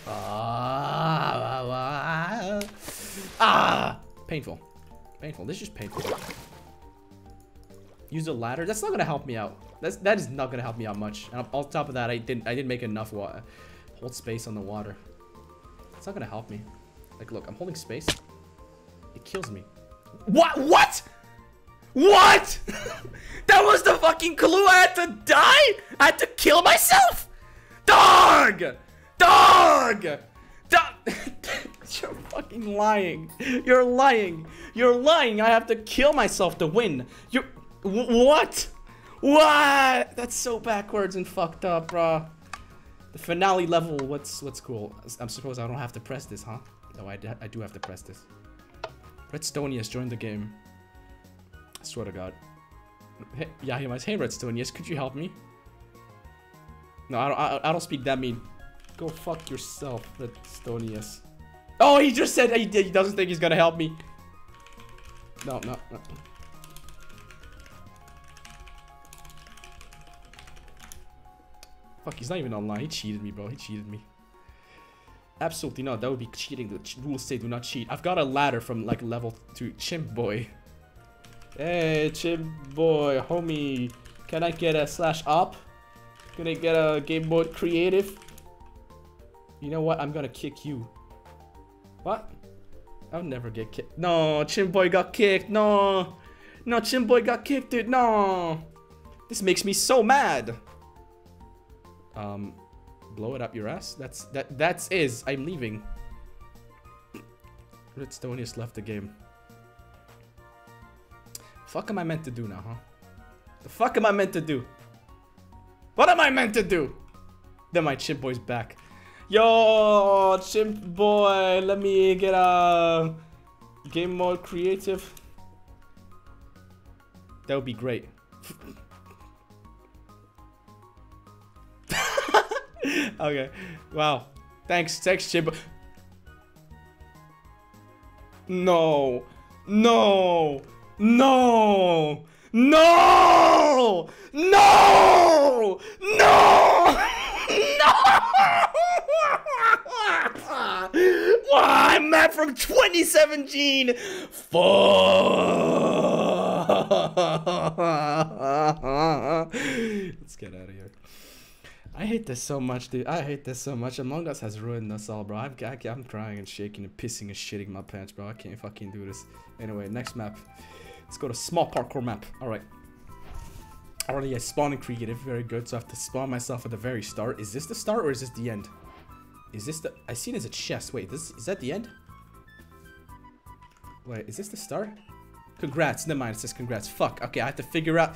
Painful. Painful. This is just painful. Use a ladder. That's not gonna help me out. That is not gonna help me out much. And on top of that, I didn't make enough water. Hold space on the water. It's not gonna help me. Like, look, I'm holding space. It kills me. What? What? What? That was the fucking clue. I had to die? I had to kill myself? Dog! Dog! Dog! You're fucking lying. You're lying. You're lying. I have to kill myself to win. You're... What? What? That's so backwards and fucked up, bruh. The finale level, what's cool? I suppose I don't have to press this, huh? No, I do have to press this. Redstonius joined the game. I swear to God. Hey, yeah, he was. Hey, Redstonius, could you help me? No, I don't speak that mean. Go fuck yourself, Redstonius. Oh, he just said he doesn't think he's gonna help me. No. Fuck, he's not even online. He cheated me, bro. He cheated me. Absolutely not. That would be cheating. The rules say do not cheat. I've got a ladder from like level 2. Chimp boy. Hey, chimp boy, homie. Can I get a /op? Can I get a game mode creative? You know what? I'm gonna kick you. What? I'll never get kicked. No, chimp boy got kicked. No. No, chimp boy got kicked, dude. No. This makes me so mad. Blow it up your ass. That's I'm leaving. Redstonius left the game. Fuck am I meant to do now, huh? The fuck am I meant to do? What am I meant to do? Then my chimp boy's back. Yo, chimp boy, let me get a game mode creative. That would be great. Okay. Wow. Thanks, chimp. No. No. No! No! No! No! No! I'm mad from 2017! Fuck! Let's get out of here. I hate this so much, dude. I hate this so much. Among Us has ruined us all, bro. I'm crying and shaking and pissing and shitting my pants, bro. I can't fucking do this. Anyway, next map. Let's go to small parkour map. Alright. Already I spawned in creative. Very good. So I have to spawn myself at the very start. Is this the start or is this the end? Is this the... I see it as a chest. Wait, is that the end? Wait, is this the start? Congrats. Never mind. It says congrats. Fuck. Okay, I have to figure out...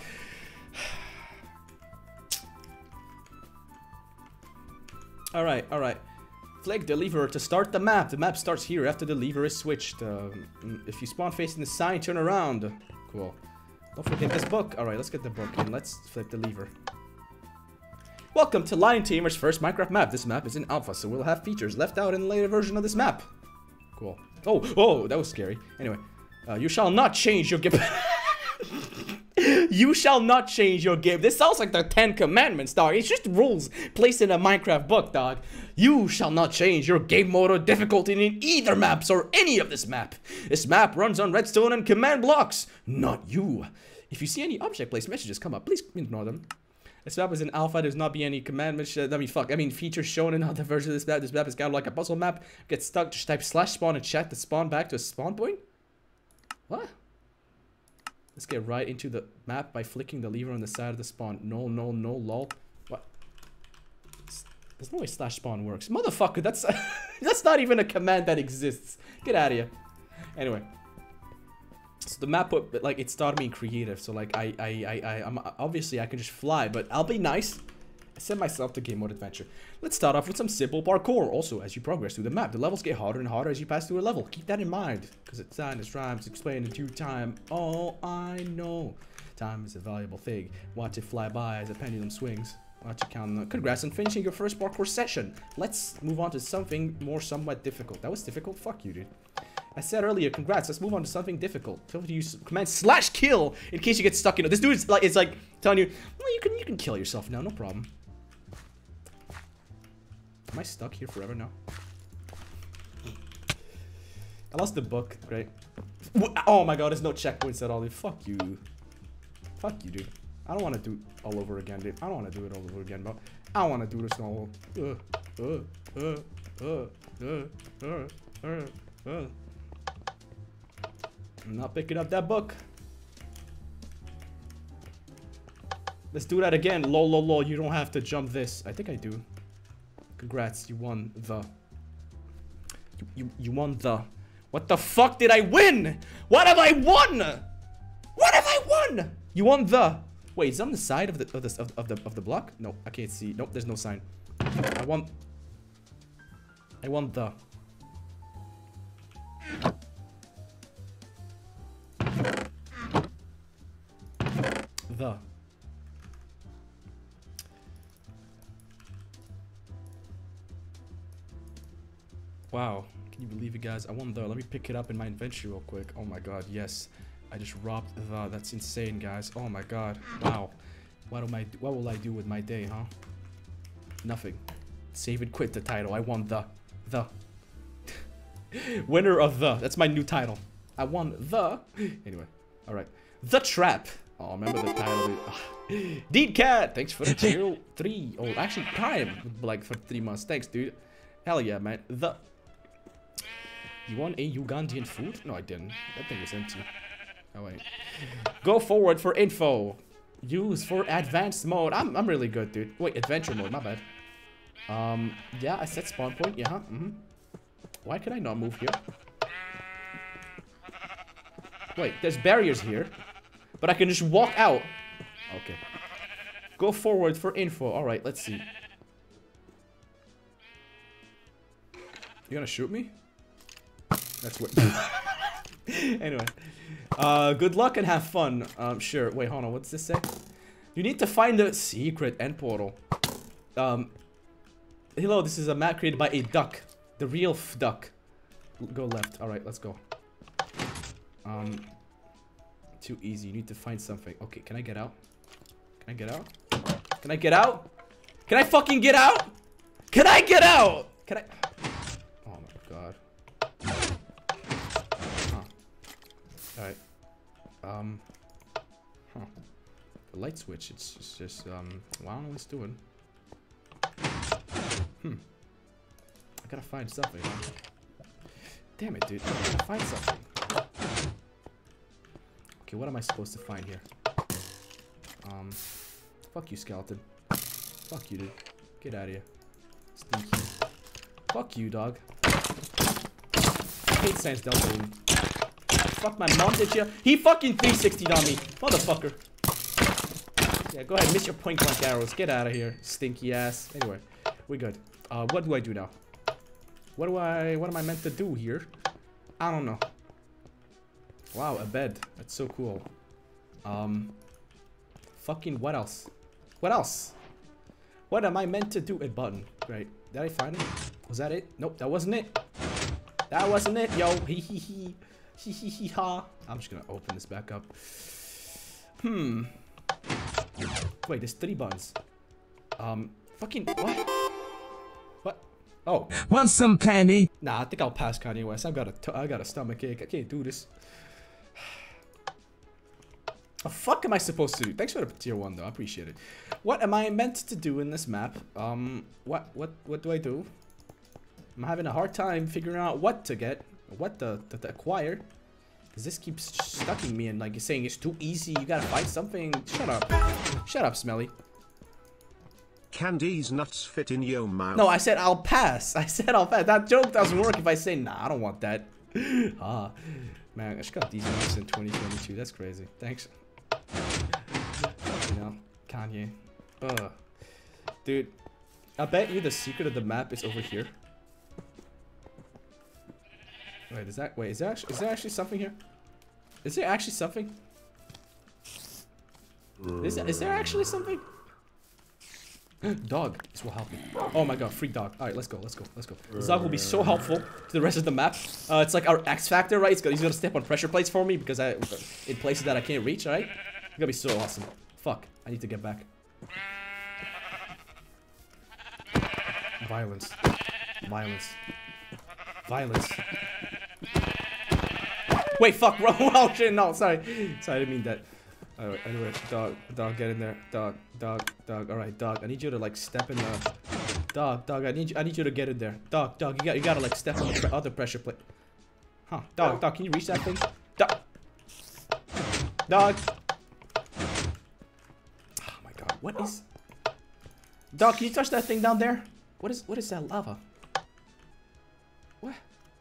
Alright. Flick the lever to start the map. The map starts here after the lever is switched. If you spawn facing the sign, turn around. Cool. Don't forget this book. Alright, let's get the book and let's flip the lever. Welcome to Lion Tamer's first Minecraft map. This map is in alpha, so we'll have features left out in the later version of this map. Cool. Oh, that was scary. Anyway, you shall not change your game. You shall not change your game. This sounds like the 10 Commandments, dog. It's just rules placed in a Minecraft book, dog. You shall not change your game mode or difficulty in either maps or any of this map. This map runs on redstone and command blocks, not you. If you see any object-based messages come up, please ignore them. This map is in alpha. There's not be any commandments. Features shown in other versions of this map. This map is kind of like a puzzle map. Get stuck, just type /spawn and chat to spawn back to a spawn point. What? Let's get right into the map by flicking the lever on the side of the spawn. No, lol. What? There's no way /spawn works. Motherfucker, that's that's not even a command that exists. Get out of here. Anyway. So the map, like, it started me in creative. So, like, I'm obviously I can just fly, but I'll be nice. I set myself to game mode adventure. Let's start off with some simple parkour. Also, as you progress through the map, the levels get harder and harder as you pass through a level. Keep that in mind, because it's time, it's rhymes, explained in due time. Oh, I know. Time is a valuable thing. Watch it fly by as the pendulum swings. Watch it count on. Congrats on finishing your first parkour session. Let's move on to something more somewhat difficult. That was difficult? Fuck you, dude. I said earlier, congrats. Let's move on to something difficult. Feel free to use command /kill in case you get stuck. You know, this dude is like telling you, well, you can kill yourself now, no problem. Am I stuck here forever now? I lost the book. Great. Oh my god, there's no checkpoints at all, dude. Fuck you. Fuck you, dude. I don't want to do it all over again, dude. I don't want to do it all over again, bro. I don't want to do this all over. I'm not picking up that book. Let's do that again. Lol. You don't have to jump this. I think I do. Congrats, you won the. You won the. What the fuck did I win? What have I won? What have I won? You won the. Wait, is it on the side of the block? No, I can't see. Nope, there's no sign. I won the. The. Wow, can you believe it, guys? I won the. Let me pick it up in my inventory real quick. Oh my god, yes. I just robbed the. That's insane, guys. Oh my god. Wow. What will I do with my day, huh? Nothing. Save and quit the title. I won the. Winner of the. That's my new title. I won the. Anyway. Alright. The Trap. Oh, remember the title. Deed Cat. Thanks for the tier 3. Oh, actually, Prime. Like, for 3 months. Thanks, dude. Hell yeah, man. The. You want a Ugandan food? No, I didn't. That thing was empty. Oh, wait. Go forward for info. Use for advanced mode. I'm really good, dude. Wait, adventure mode. My bad. Yeah, I set spawn point. Yeah. Why can I not move here? Wait, there's barriers here. But I can just walk out. Okay. Go forward for info. Alright, let's see. You gonna shoot me? That's what. Anyway. Good luck and have fun. Sure. Wait, hold on. What's this say? You need to find the secret end portal. Hello, this is a map created by a duck. The real duck. Go left. Alright, let's go. Too easy. You need to find something. Okay, can I get out? Can I get out? Can I get out? Can I fucking get out? Can I get out? Can I? Oh my god. Huh. Alright. Huh. The light switch, it's just, well, I don't know what it's doing. I gotta find something, huh? Damn it, dude. I gotta find something. Okay, what am I supposed to find here? Fuck you, skeleton. Fuck you, dude. Get out of here. Stinky. Fuck you, dog. I hate Sans Delta, dude. Fuck my mom, did you? He fucking 360'd on me. Motherfucker. Yeah, go ahead, miss your point blank arrows. Get out of here, stinky ass. Anyway, we're good. What do I do now? What am I meant to do here? I don't know. Wow, a bed. That's so cool. Fucking what else? What else? What am I meant to do? A button. Great. Did I find it? Was that it? Nope, that wasn't it. That wasn't it, yo. Hee hee hee. Hee hee hee ha. I'm just gonna open this back up. Wait, there's 3 buttons. Fucking what? What? Oh. Want some candy? Nah, I think I'll pass Kanye West. I got a stomach ache. I can't do this. The fuck am I supposed to do? Thanks for the tier 1 though. I appreciate it. What am I meant to do in this map? What do I do? I'm having a hard time figuring out what to get, what to acquire. Cause this keeps stucking me and like you're saying it's too easy. You gotta find something. Shut up. Shut up, Smelly. Candy's nuts fit in your mouth. No, I said I'll pass. I said I'll pass. That joke doesn't work if I say nah. I don't want that. Ah, man, I just got these nuts in 2022. That's crazy. Thanks. You know, Kanye. Ugh. Dude, I bet you the secret of the map is over here. Wait, is there actually something here? Is there actually something? Is there actually something? Dog, this will help me. Oh my god, free dog. Alright, let's go. This dog will be so helpful to the rest of the map. It's like our X Factor, right? He's gonna step on pressure plates for me because in places that I can't reach, alright? It's gonna be so awesome. Fuck, I need to get back. Violence. Wait, fuck, bro. Oh shit, no, sorry, I didn't mean that. Alright, anyway, dog, get in there. Dog. Alright, dog, I need you to like step in the... Dog, I need you to get in there. Dog, you gotta like step on the other pressure plate. Huh, dog, can you reach that thing? Dog. Oh my god, what is... Dog, can you touch that thing down there? What is that lava? What?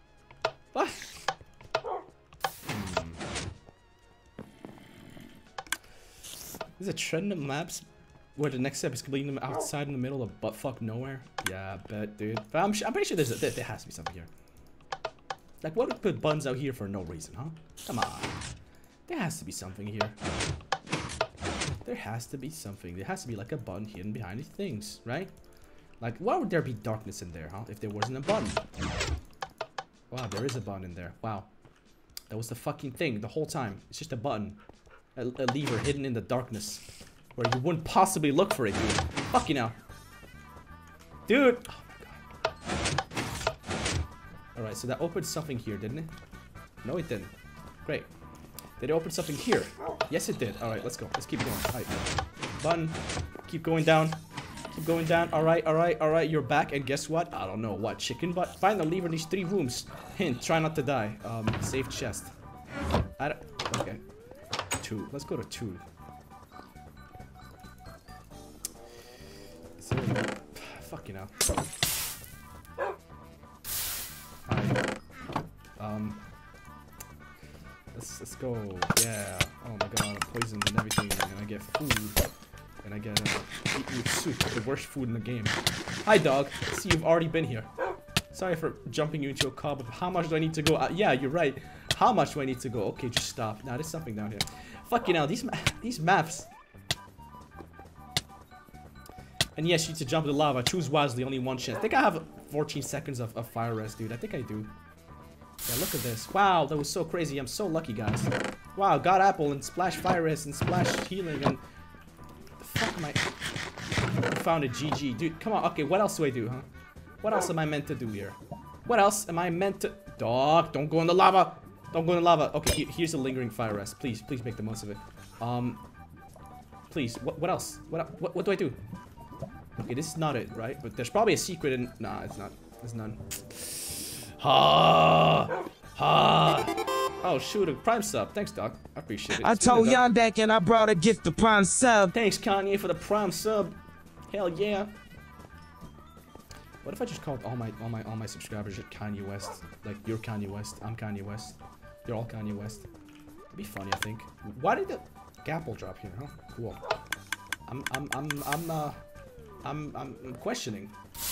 There's a trend in maps where the next step is completing them outside in the middle of buttfuck nowhere. Yeah, I bet, dude. But I'm pretty sure there has to be something here. Like, what would put buttons out here for no reason, huh? Come on. There has to be something here. There has to be something. There has to be like a button hidden behind these things, right? Like, why would there be darkness in there, huh? If there wasn't a button. Wow, there is a button in there. Wow. That was the fucking thing the whole time. It's just a button. A lever hidden in the darkness. Where you wouldn't possibly look for it, dude. Fuck you now. Dude! Oh my god. Alright, so that opened something here, didn't it? No, it didn't. Great. Did it open something here? Yes, it did. Alright, let's go. Let's keep going. Alright. Button. Keep going down. Keep going down. Alright. You're back. And guess what? I don't know what. Chicken butt. Find the lever in these 3 rooms. Hint. Try not to die. Safe chest. Okay. 2. Let's go to 2. So, fuck you know. Alright. Let's go. Yeah. Oh my god. I'm poisoned and everything. And I get food. And I get beetroot soup. The worst food in the game. Hi, dog. See, you've already been here. Sorry for jumping you into a cobweb. How much do I need to go? Yeah, you're right. How much do I need to go? Okay, just stop. Now, there's something down here. Fuck you now. These maps. And yes, you need to jump in the lava. Choose wisely. Only one chance. I think I have 14 seconds of fire rest, dude. I think I do. Yeah, look at this. Wow, that was so crazy. I'm so lucky, guys. Wow, got apple and splash fire rest and splash healing and... The fuck am I... I found it. GG. Dude, come on. Okay, what else do I do, huh? What else am I meant to do here? What else am I meant to... Dog, don't go in the lava. Don't go in the lava. Okay, here's a lingering fire rest. Please make the most of it. Please, what else? What do I do? Okay, this is not it, right? But there's probably a secret in... Nah, it's not. There's none. Oh, shoot, a prime sub. Thanks, Doc. I appreciate it. I told Yandak and I brought a gift of prime sub. Thanks, Kanye, for the prime sub. Hell yeah. What if I just called all my subscribers at Kanye West? Like, you're Kanye West, I'm Kanye West. You're all Kanye West. It'd be funny, I think. Why did the Gapple drop here, huh? Cool. I'm questioning.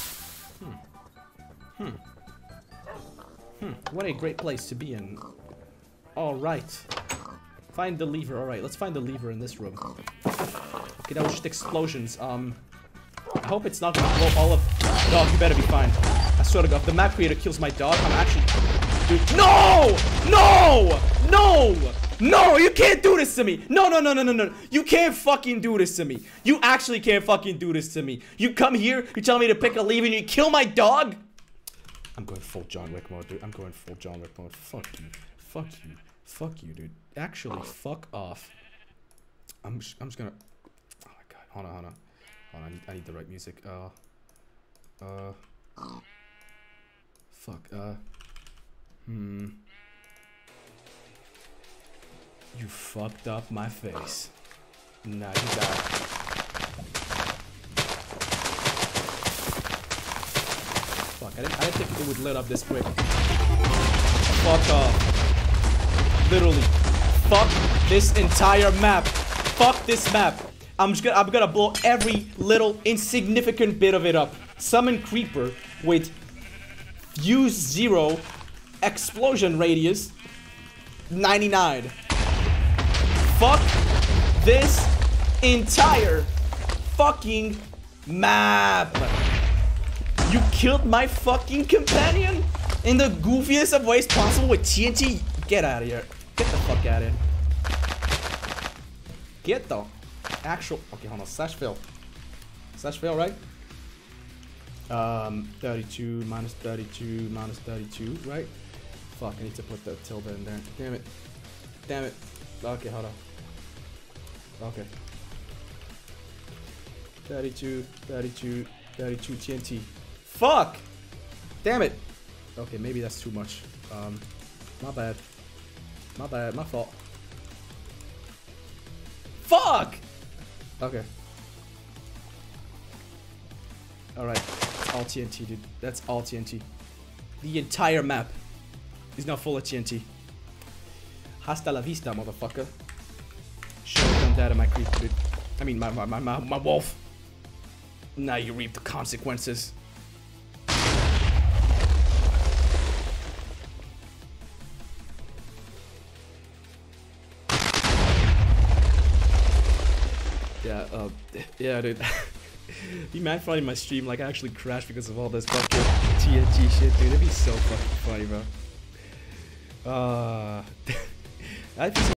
What a great place to be in. Alright. Find the lever. Alright, let's find the lever in this room. Okay, that was just explosions. I hope it's not gonna blow all of... Dog, you better be fine. I swear to God, if the map creator kills my dog, I'm actually... Dude, no! No! No! No, you can't do this to me. No, no, no, no, no, no. You can't fucking do this to me. You actually can't fucking do this to me. You come here, you tell me to pick a leave, and you kill my dog? I'm going full John Wick mode, dude. I'm going full John Wick mode. Fuck you. Fuck you. Fuck you, dude. Actually, fuck off. I'm just gonna... Oh my God. Hold on, hold on. Hold on, I need the right music. Fuck, You fucked up my face. Now you got it. Fuck, I didn't think it would lit up this quick. Fuck off. Literally. Fuck this entire map. Fuck this map. I'm gonna blow every little insignificant bit of it up. Summon Creeper with Fuse 0 explosion radius 99. Fuck this entire fucking map. You killed my fucking companion in the goofiest of ways possible with TNT. Get out of here. Get the fuck out of here. Get the actual... Okay, hold on. Slash fail. Slash fail, right? 32 minus 32 minus 32, right? Fuck, I need to put the tilde in there. Damn it. Damn it. Okay, hold on. Okay. 32, 32, 32 TNT. Fuck! Damn it! Okay, maybe that's too much. My bad. My bad, my fault. Fuck! Okay. Alright. That's all TNT, dude. That's all TNT. The entire map is now full of TNT. Hasta la vista, motherfucker. Should have done that in my creep, dude. I mean, my wolf. Now you reap the consequences. Yeah, dude. Be mad funny my stream, like I actually crashed because of all this fucking TNT shit, dude. It'd be so fucking funny, bro. I think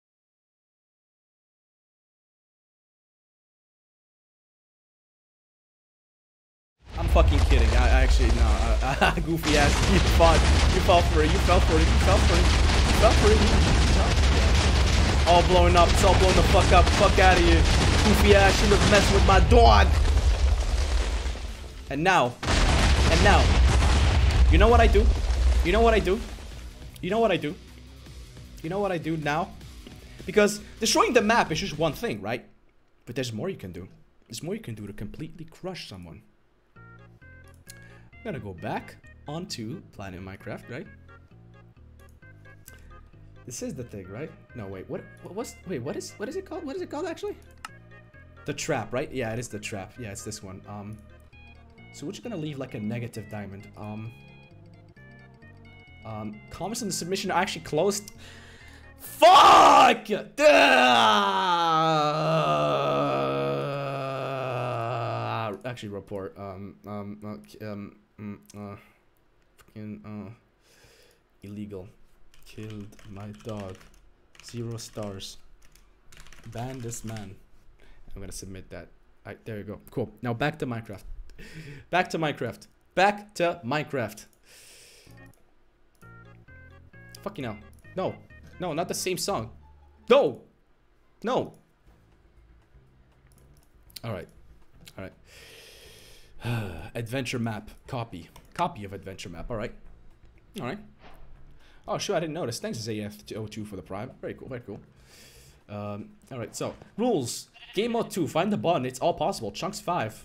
I'm fucking kidding. I actually no. Goofy ass. You fell for it. You fell for it. You fell for it. You fell for it. All blowing up. It's all blowing the fuck up. Fuck out of here. Goofy ass. You was messing with my dog. And now, you know what I do? You know what I do? You know what I do? You know what I do now? Because destroying the map is just one thing, right? But there's more you can do. There's more you can do to completely crush someone. I'm gonna go back onto Planet Minecraft, right? This is the thing, right? No, wait, what is it called? What is it called actually? The trap, right? Yeah, it is the trap. Yeah, it's this one. So we're just gonna leave like a negative diamond. Comments on the submission are actually closed. Fuck! Actually, report. Illegal. Killed my dog. 0 stars. Ban this man. I'm gonna submit that. Alright, there you go. Cool. Now back to Minecraft. Back to Minecraft. Back to Minecraft. Fucking hell. No. No, not the same song. No! No! Alright. Alright. Adventure map. Copy. Copy of adventure map. Alright. Alright. Oh, sure, I didn't notice. Thanks, AF02 for the prime. Very cool, very cool. Alright, so. Rules. Game mode 2. Find the button. It's all possible. Chunks 5.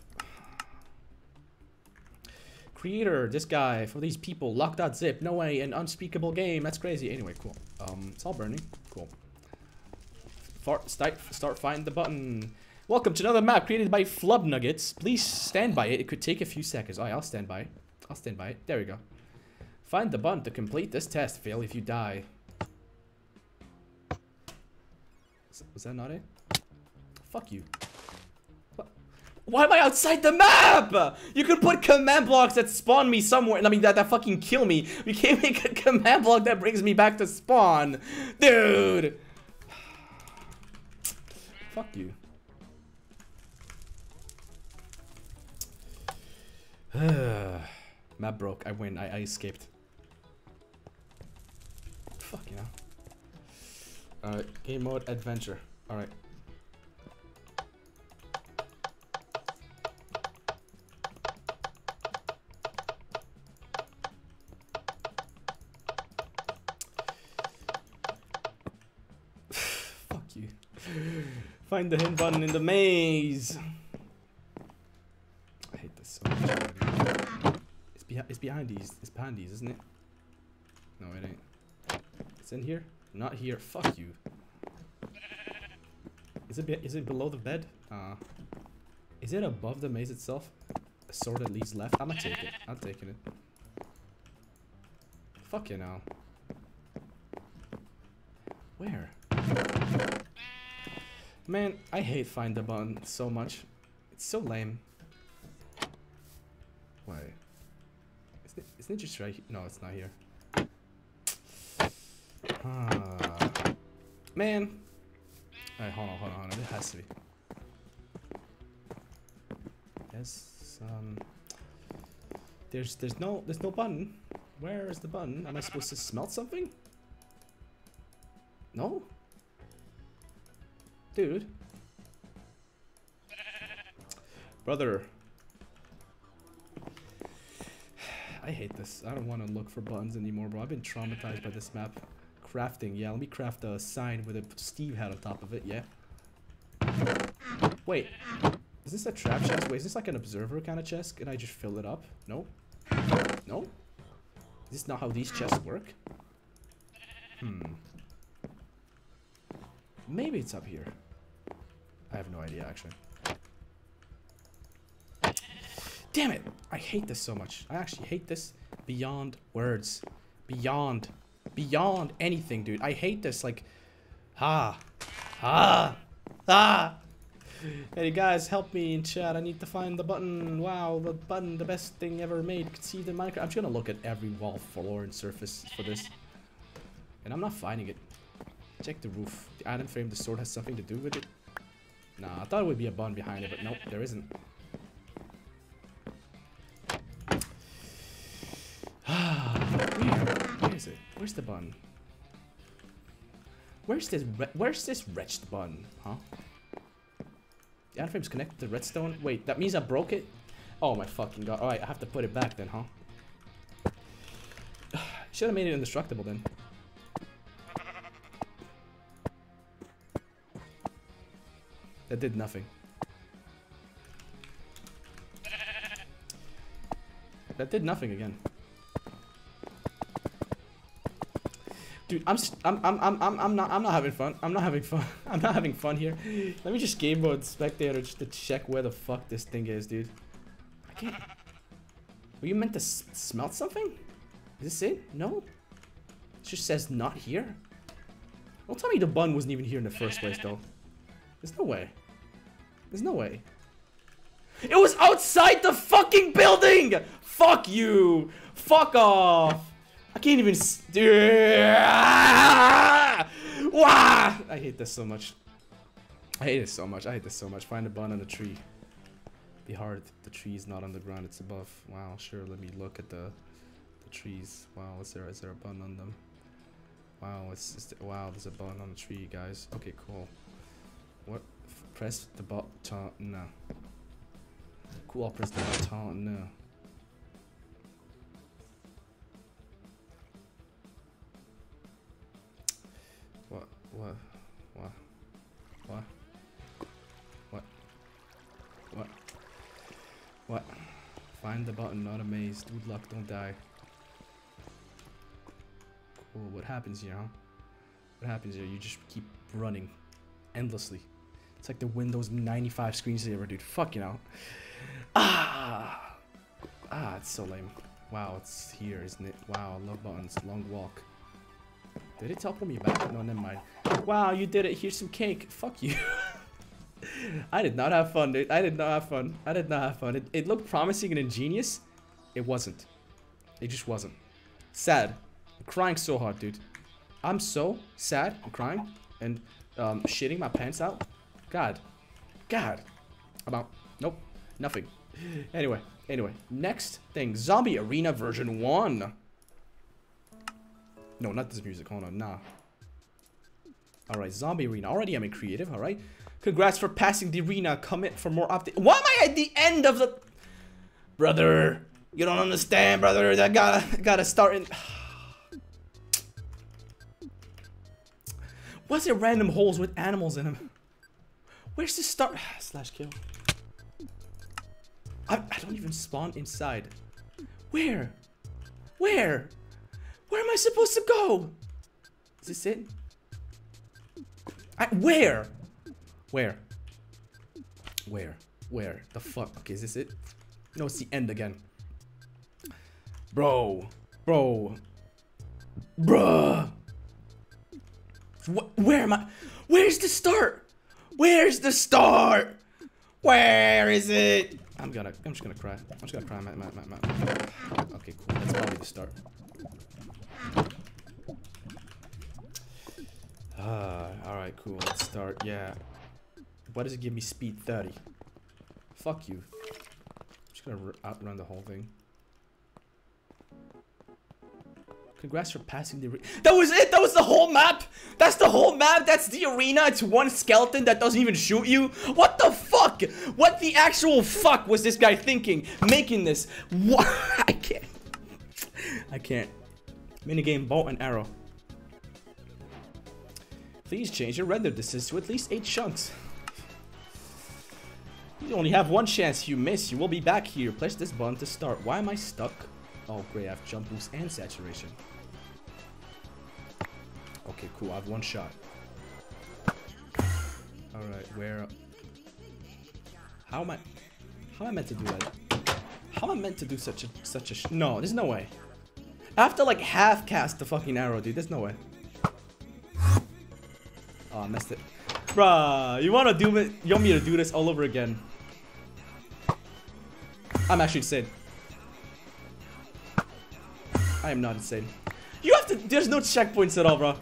Creator, this guy, for these people, lock.zip, no way, an unspeakable game, that's crazy. Anyway, cool. It's all burning. Cool. Start find the button. Welcome to another map created by Flub Nuggets. Please stand by it. It could take a few seconds. Alright, I'll stand by it. I'll stand by it. There we go. Find the button to complete this test. Fail if you die. Was that not it? Fuck you. Why am I outside the map? You could put command blocks that spawn me somewhere. I mean, that fucking kill me. You can't make a command block that brings me back to spawn. Dude. Fuck you. Map broke. I win. I escaped. Fuck, you know. Alright. Game mode adventure. Alright. Find the hint button in the maze. I hate this so much. It's behind these. It's behind these, isn't it? No, it ain't. It's in here. Not here. Fuck you. Is it below the bed? Is it above the maze itself? A sword that leads left. I'm gonna take it. I'm taking it. Fuck you now. Where? Man, I hate find the button so much. It's so lame. Why? Isn't it just right here? No, it's not here. Man. Alright, hold on. It has to be. Yes. There's no button. Where is the button? Am I supposed to smelt something? No? Dude. Brother. I hate this. I don't want to look for buttons anymore, bro. I've been traumatized by this map. Crafting. Yeah, let me craft a sign with a Steve hat on top of it. Yeah. Wait. Is this a trap chest? Wait, is this like an observer kind of chest? Can I just fill it up? No? No? Is this not how these chests work? Maybe it's up here. I have no idea, actually. Damn it! I hate this so much. I actually hate this beyond words. Beyond anything, dude. I hate this, like... Hey, guys, help me in chat. I need to find the button. Wow, the button, the best thing ever made. Conceived in Minecraft. I'm just gonna look at every wall, floor, and surface for this. And I'm not finding it. Check the roof. The iron frame, the sword has something to do with it. Nah, I thought it would be a button behind it, but nope, there isn't. Where is it? Where's the button? Where's this wretched button? Huh? The iron frame's connected to redstone. Wait, that means I broke it? Oh my fucking god. Alright, I have to put it back then, huh? Should have made it indestructible then. That did nothing. That did nothing again. Dude, I'm not having fun. I'm not having fun. I'm not having fun here. Let me just game mode spectator just to check where the fuck this thing is, dude. I can't. Were you meant to smelt something? Is this it? No. It just says not here. Don't tell me the button wasn't even here in the first place, though. There's no way. There's no way. It was outside the fucking building! Fuck you! Fuck off! I can't even I hate this so much. I hate it so much. I hate this so much. Find a button on a tree. Be hard. The tree is not on the ground. It's above. Wow. Sure. Let me look at the trees. Wow. Is there a button on them? Wow. Wow. There's a button on the tree, guys. Okay. Cool. What? Press the button. No. Cool. I'll press the button. No. What? Find the button, not a maze. Good luck, don't die. Cool, what happens here, huh? What happens here? You just keep running endlessly. It's like the Windows 95 screensaver, dude. Fuck, you know. It's so lame. Wow, it's here, isn't it? Wow, I love buttons. Long walk. Did it teleport me back? No, never mind. Wow, you did it. Here's some cake. Fuck you. I did not have fun, dude. I did not have fun. I did not have fun. It looked promising and ingenious. It wasn't. It just wasn't. Sad. I'm crying so hard, dude. I'm so sad. I'm crying and shitting my pants out. God. Nope. Nothing. Anyway. Next thing. Zombie Arena version 1. No, not this music. Hold on. Nah. Alright, Zombie Arena. Already I'm in creative, alright? Congrats for passing the arena. Commit for more updates. Why am I at the end of the... Brother, you don't understand, brother. That gotta start in... What's there random holes with animals in them? Where's the start? Slash kill. I don't even spawn inside. Where? Where am I supposed to go? Is this it? Where? The fuck? Okay, is this it? No, it's the end again. Bruh. Where am I? Where's the start? Where is it? I'm just gonna cry. Okay, cool. That's probably the start. Alright, cool. Let's start. Yeah. Why does it give me speed 30? Fuck you. I'm just gonna outrun the whole thing. Congrats for passing the arena. That was it! That was the whole map! That's the whole map! That's the arena! It's one skeleton that doesn't even shoot you! What the fuck? What the actual fuck was this guy thinking? Making this? What? I can't. Minigame, bow and arrow. Please change your render distance to at least 8 chunks. You only have one chance. You miss. You will be back here. Press this button to start. Why am I stuck? Oh, great. I have jump boost and saturation. Okay, cool. I have one shot. Alright, where... How am I meant to do that? How am I meant to do such a... No, there's no way. I have to, like, half cast the fucking arrow, dude. There's no way. Oh, I messed it. Bruh, you want me to do this all over again? I'm actually insane. I am not insane. You have to... There's no checkpoints at all, bro.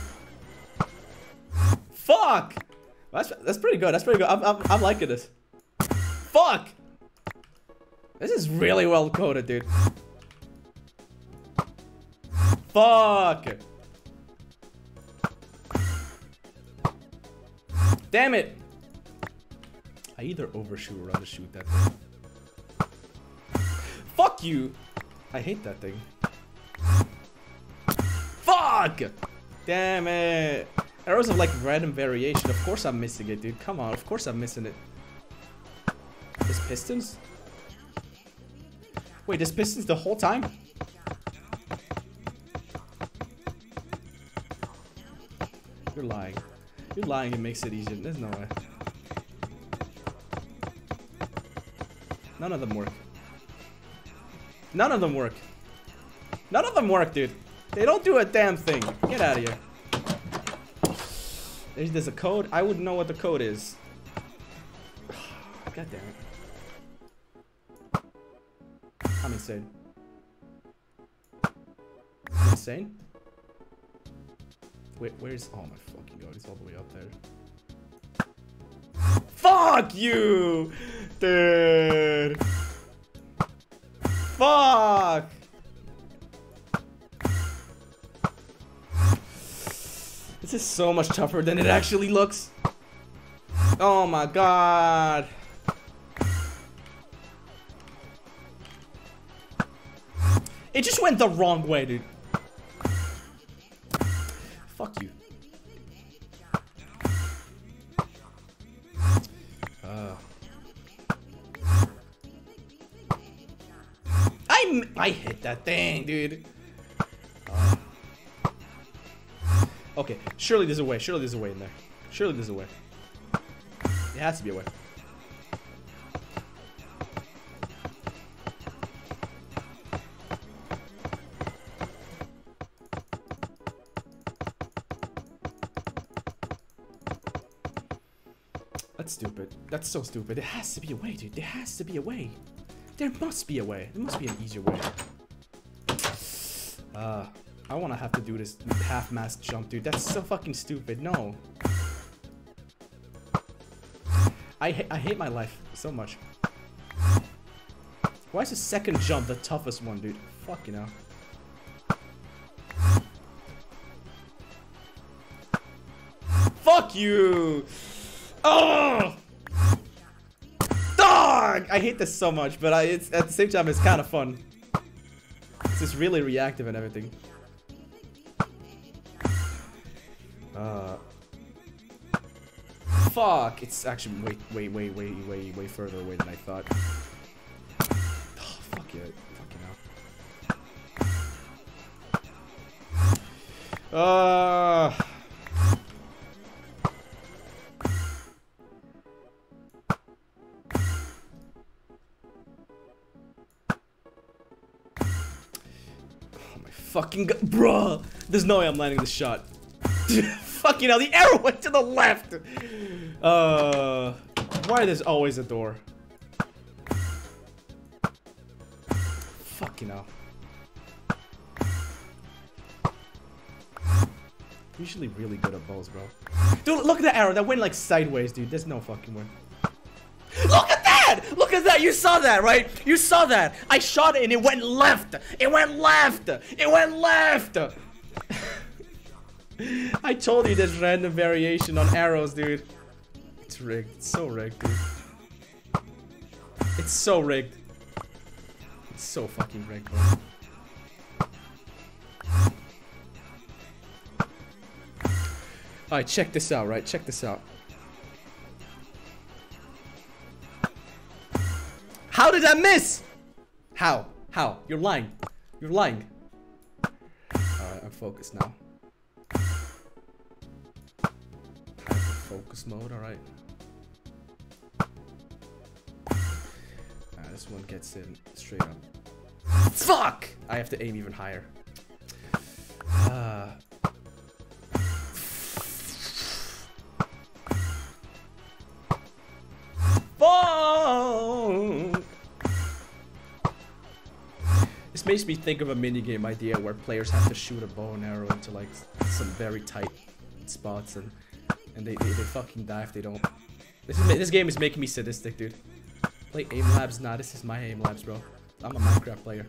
Fuck! That's pretty good. That's pretty good. I'm liking this. Fuck! This is really well coded, dude. Fuck! Damn it! I either overshoot or undershoot that thing. Fuck you! I hate that thing. Fuck! Damn it! Arrows of like random variation. Of course I'm missing it, dude. Come on, of course I'm missing it. There's pistons? Wait, there's pistons the whole time? You're lying. You're lying, it makes it easier. There's no way. None of them work. None of them work. None of them work, dude. They don't do a damn thing. Get out of here. There's a code. I wouldn't know what the code is. God damn it. I'm insane. I'm insane? Wait, where's... Oh my fucking god, it's all the way up there. Fuck you! Dude! Fuck! This is so much tougher than it actually looks. Oh my god. It just went the wrong way, dude. Fuck you. I hit that thing, dude. Okay, surely there's a way. Surely there's a way in there. Surely there's a way. There has to be a way. That's stupid. That's so stupid. There has to be a way, dude. There has to be a way. There must be a way. There must be an easier way. I wanna have to do this half-mast jump, dude. That's so fucking stupid. No. I hate my life so much. Why is the second jump the toughest one, dude? Fuck, you know. Fuck you! Oh! Dog! I hate this so much, but it's at the same time it's kind of fun. It's just really reactive and everything. Fuck! It's actually way further away than I thought. Oh, fuck it. Fucking hell. Fucking bruh! There's no way I'm landing this shot. Fucking hell, the arrow went to the left! Why there's always a door? Fucking hell. Usually really good at bows, bro. Dude, look at that arrow. That went like sideways, dude. There's no fucking way. Look at that! Look at that! You saw that, right? You saw that. I shot it and it went left. It went left. It went left. I told you there's random variation on arrows, dude. It's rigged. It's so rigged, dude. It's so rigged. It's so fucking rigged, bro. Alright, check this out, right? Check this out. How did I miss? How? How? You're lying. You're lying. Alright, I'm focused now. Focus mode, alright. This one gets in straight up. Fuck! I have to aim even higher. This makes me think of a minigame idea where players have to shoot a bow and arrow into like some very tight spots and they fucking die if they don't. This game is making me sadistic, dude. Play Aim Labs? Nah, this is my Aim Labs, bro. I'm a Minecraft player.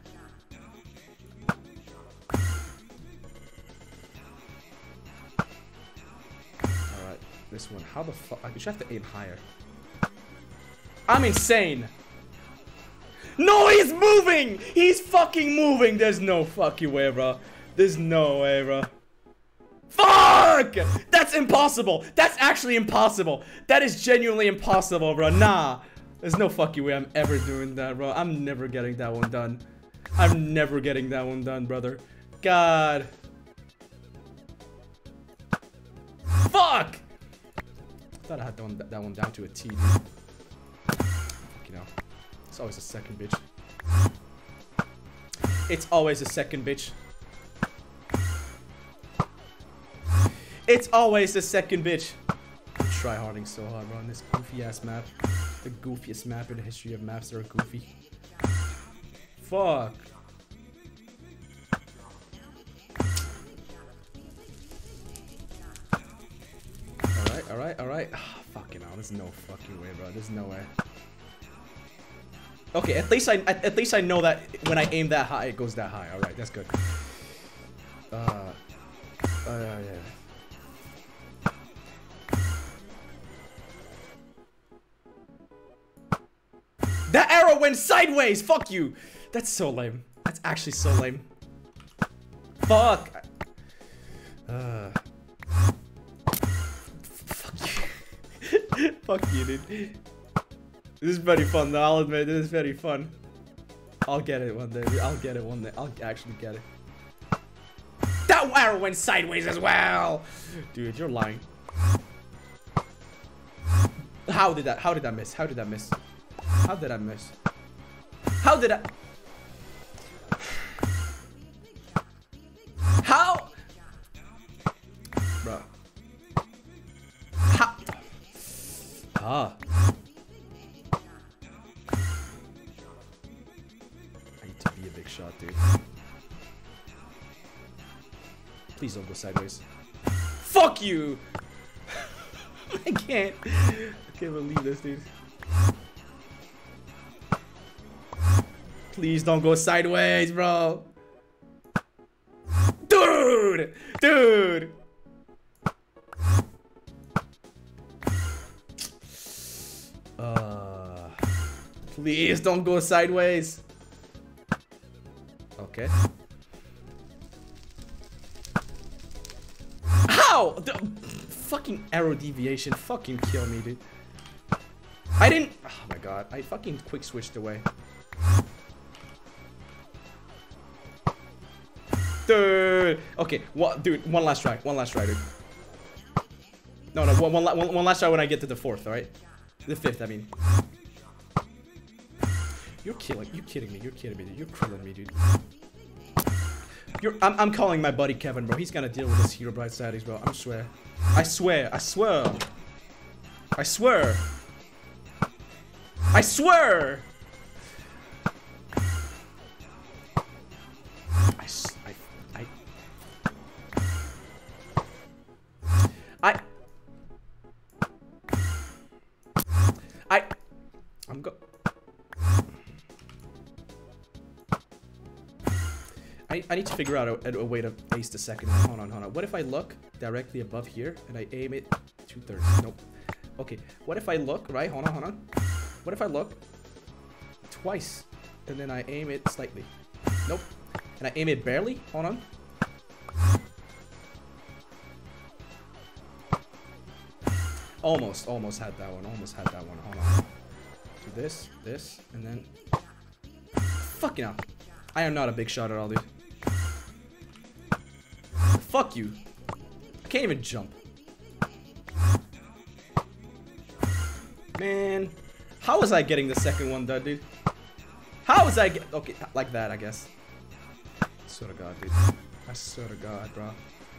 Alright, this one. How the fuck? I should have to aim higher. I'm insane! No, he's moving! He's fucking moving! There's no fucking way, bro. There's no way, bro. Fuck! That's impossible! That's actually impossible! That is genuinely impossible, bro. Nah. There's no fucking way I'm ever doing that, bro. I'm never getting that one done. I'm never getting that one done, brother. God. Fuck! I thought I had that one down to a T, dude. You know. It's always a second, bitch. It's always a second, bitch. It's always the second, bitch. I'm tryharding so hard, bro, on this goofy ass map. The goofiest map in the history of maps that are goofy. Fuck. Alright, alright, alright. Oh, fucking hell, there's no fucking way, bro. There's no way. Okay, at least I know that when I aim that high, it goes that high. Alright, that's good. Yeah. That arrow went sideways! Fuck you! That's so lame. That's actually so lame. Fuck! Fuck you. Fuck you, dude. This is very fun though, I'll admit, this is very fun. I'll get it one day, dude. I'll get it one day. I'll actually get it. That arrow went sideways as well! Dude, you're lying. How did I miss? How did I miss? How did I miss? How did I? How? Bro. How? Ah. I need to be a big shot, dude. Please don't go sideways. Fuck you! I can't believe this, dude. Please don't go sideways, bro. Dude! Dude! Please don't go sideways. Okay. How? The fucking arrow deviation fucking kill me, dude. I didn't. Oh my god. I fucking quick switched away. Dude. Okay. What, dude? One last try. One last try, dude. No, no. One last try when I get to the fourth. All right. The fifth. I mean. You're kidding me. You're kidding me, dude. You're killing me, dude. I'm calling my buddy Kevin, bro. He's gonna deal with this Hero Bright Saddies, bro. I swear. I swear. I swear. I swear. I swear. I'm go. I need to figure out a way to ace the second one. Hold on, hold on. What if I look directly above here and I aim it 2/3? Nope. Okay. What if I look, right? Hold on, hold on. What if I look twice and then I aim it slightly? Nope. And I aim it barely? Hold on. Almost had that one. Almost had that one. Hold on. Do this, and then... Fucking hell. I am not a big shot at all, dude. Fuck you. I can't even jump. Man. How was I getting the second one done, dude? How was I get... Okay, like that, I guess. I swear to God, dude. I swear to God, bro.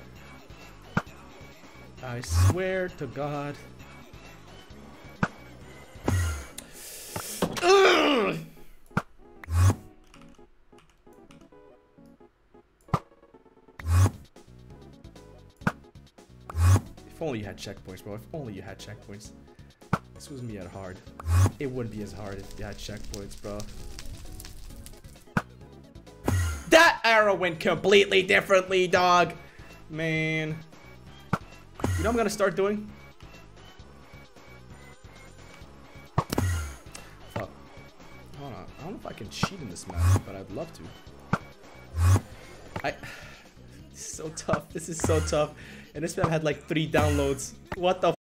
I swear to God. Ugh! If only you had checkpoints, bro. If only you had checkpoints. This wasn't me at hard. It wouldn't be as hard if you had checkpoints, bro. That arrow went completely differently, dog. Man. You know what I'm gonna start doing? Fuck. Hold on. I don't know if I can cheat in this map, but I'd love to. This is so tough. This is so tough. And this map had like 3 downloads. What the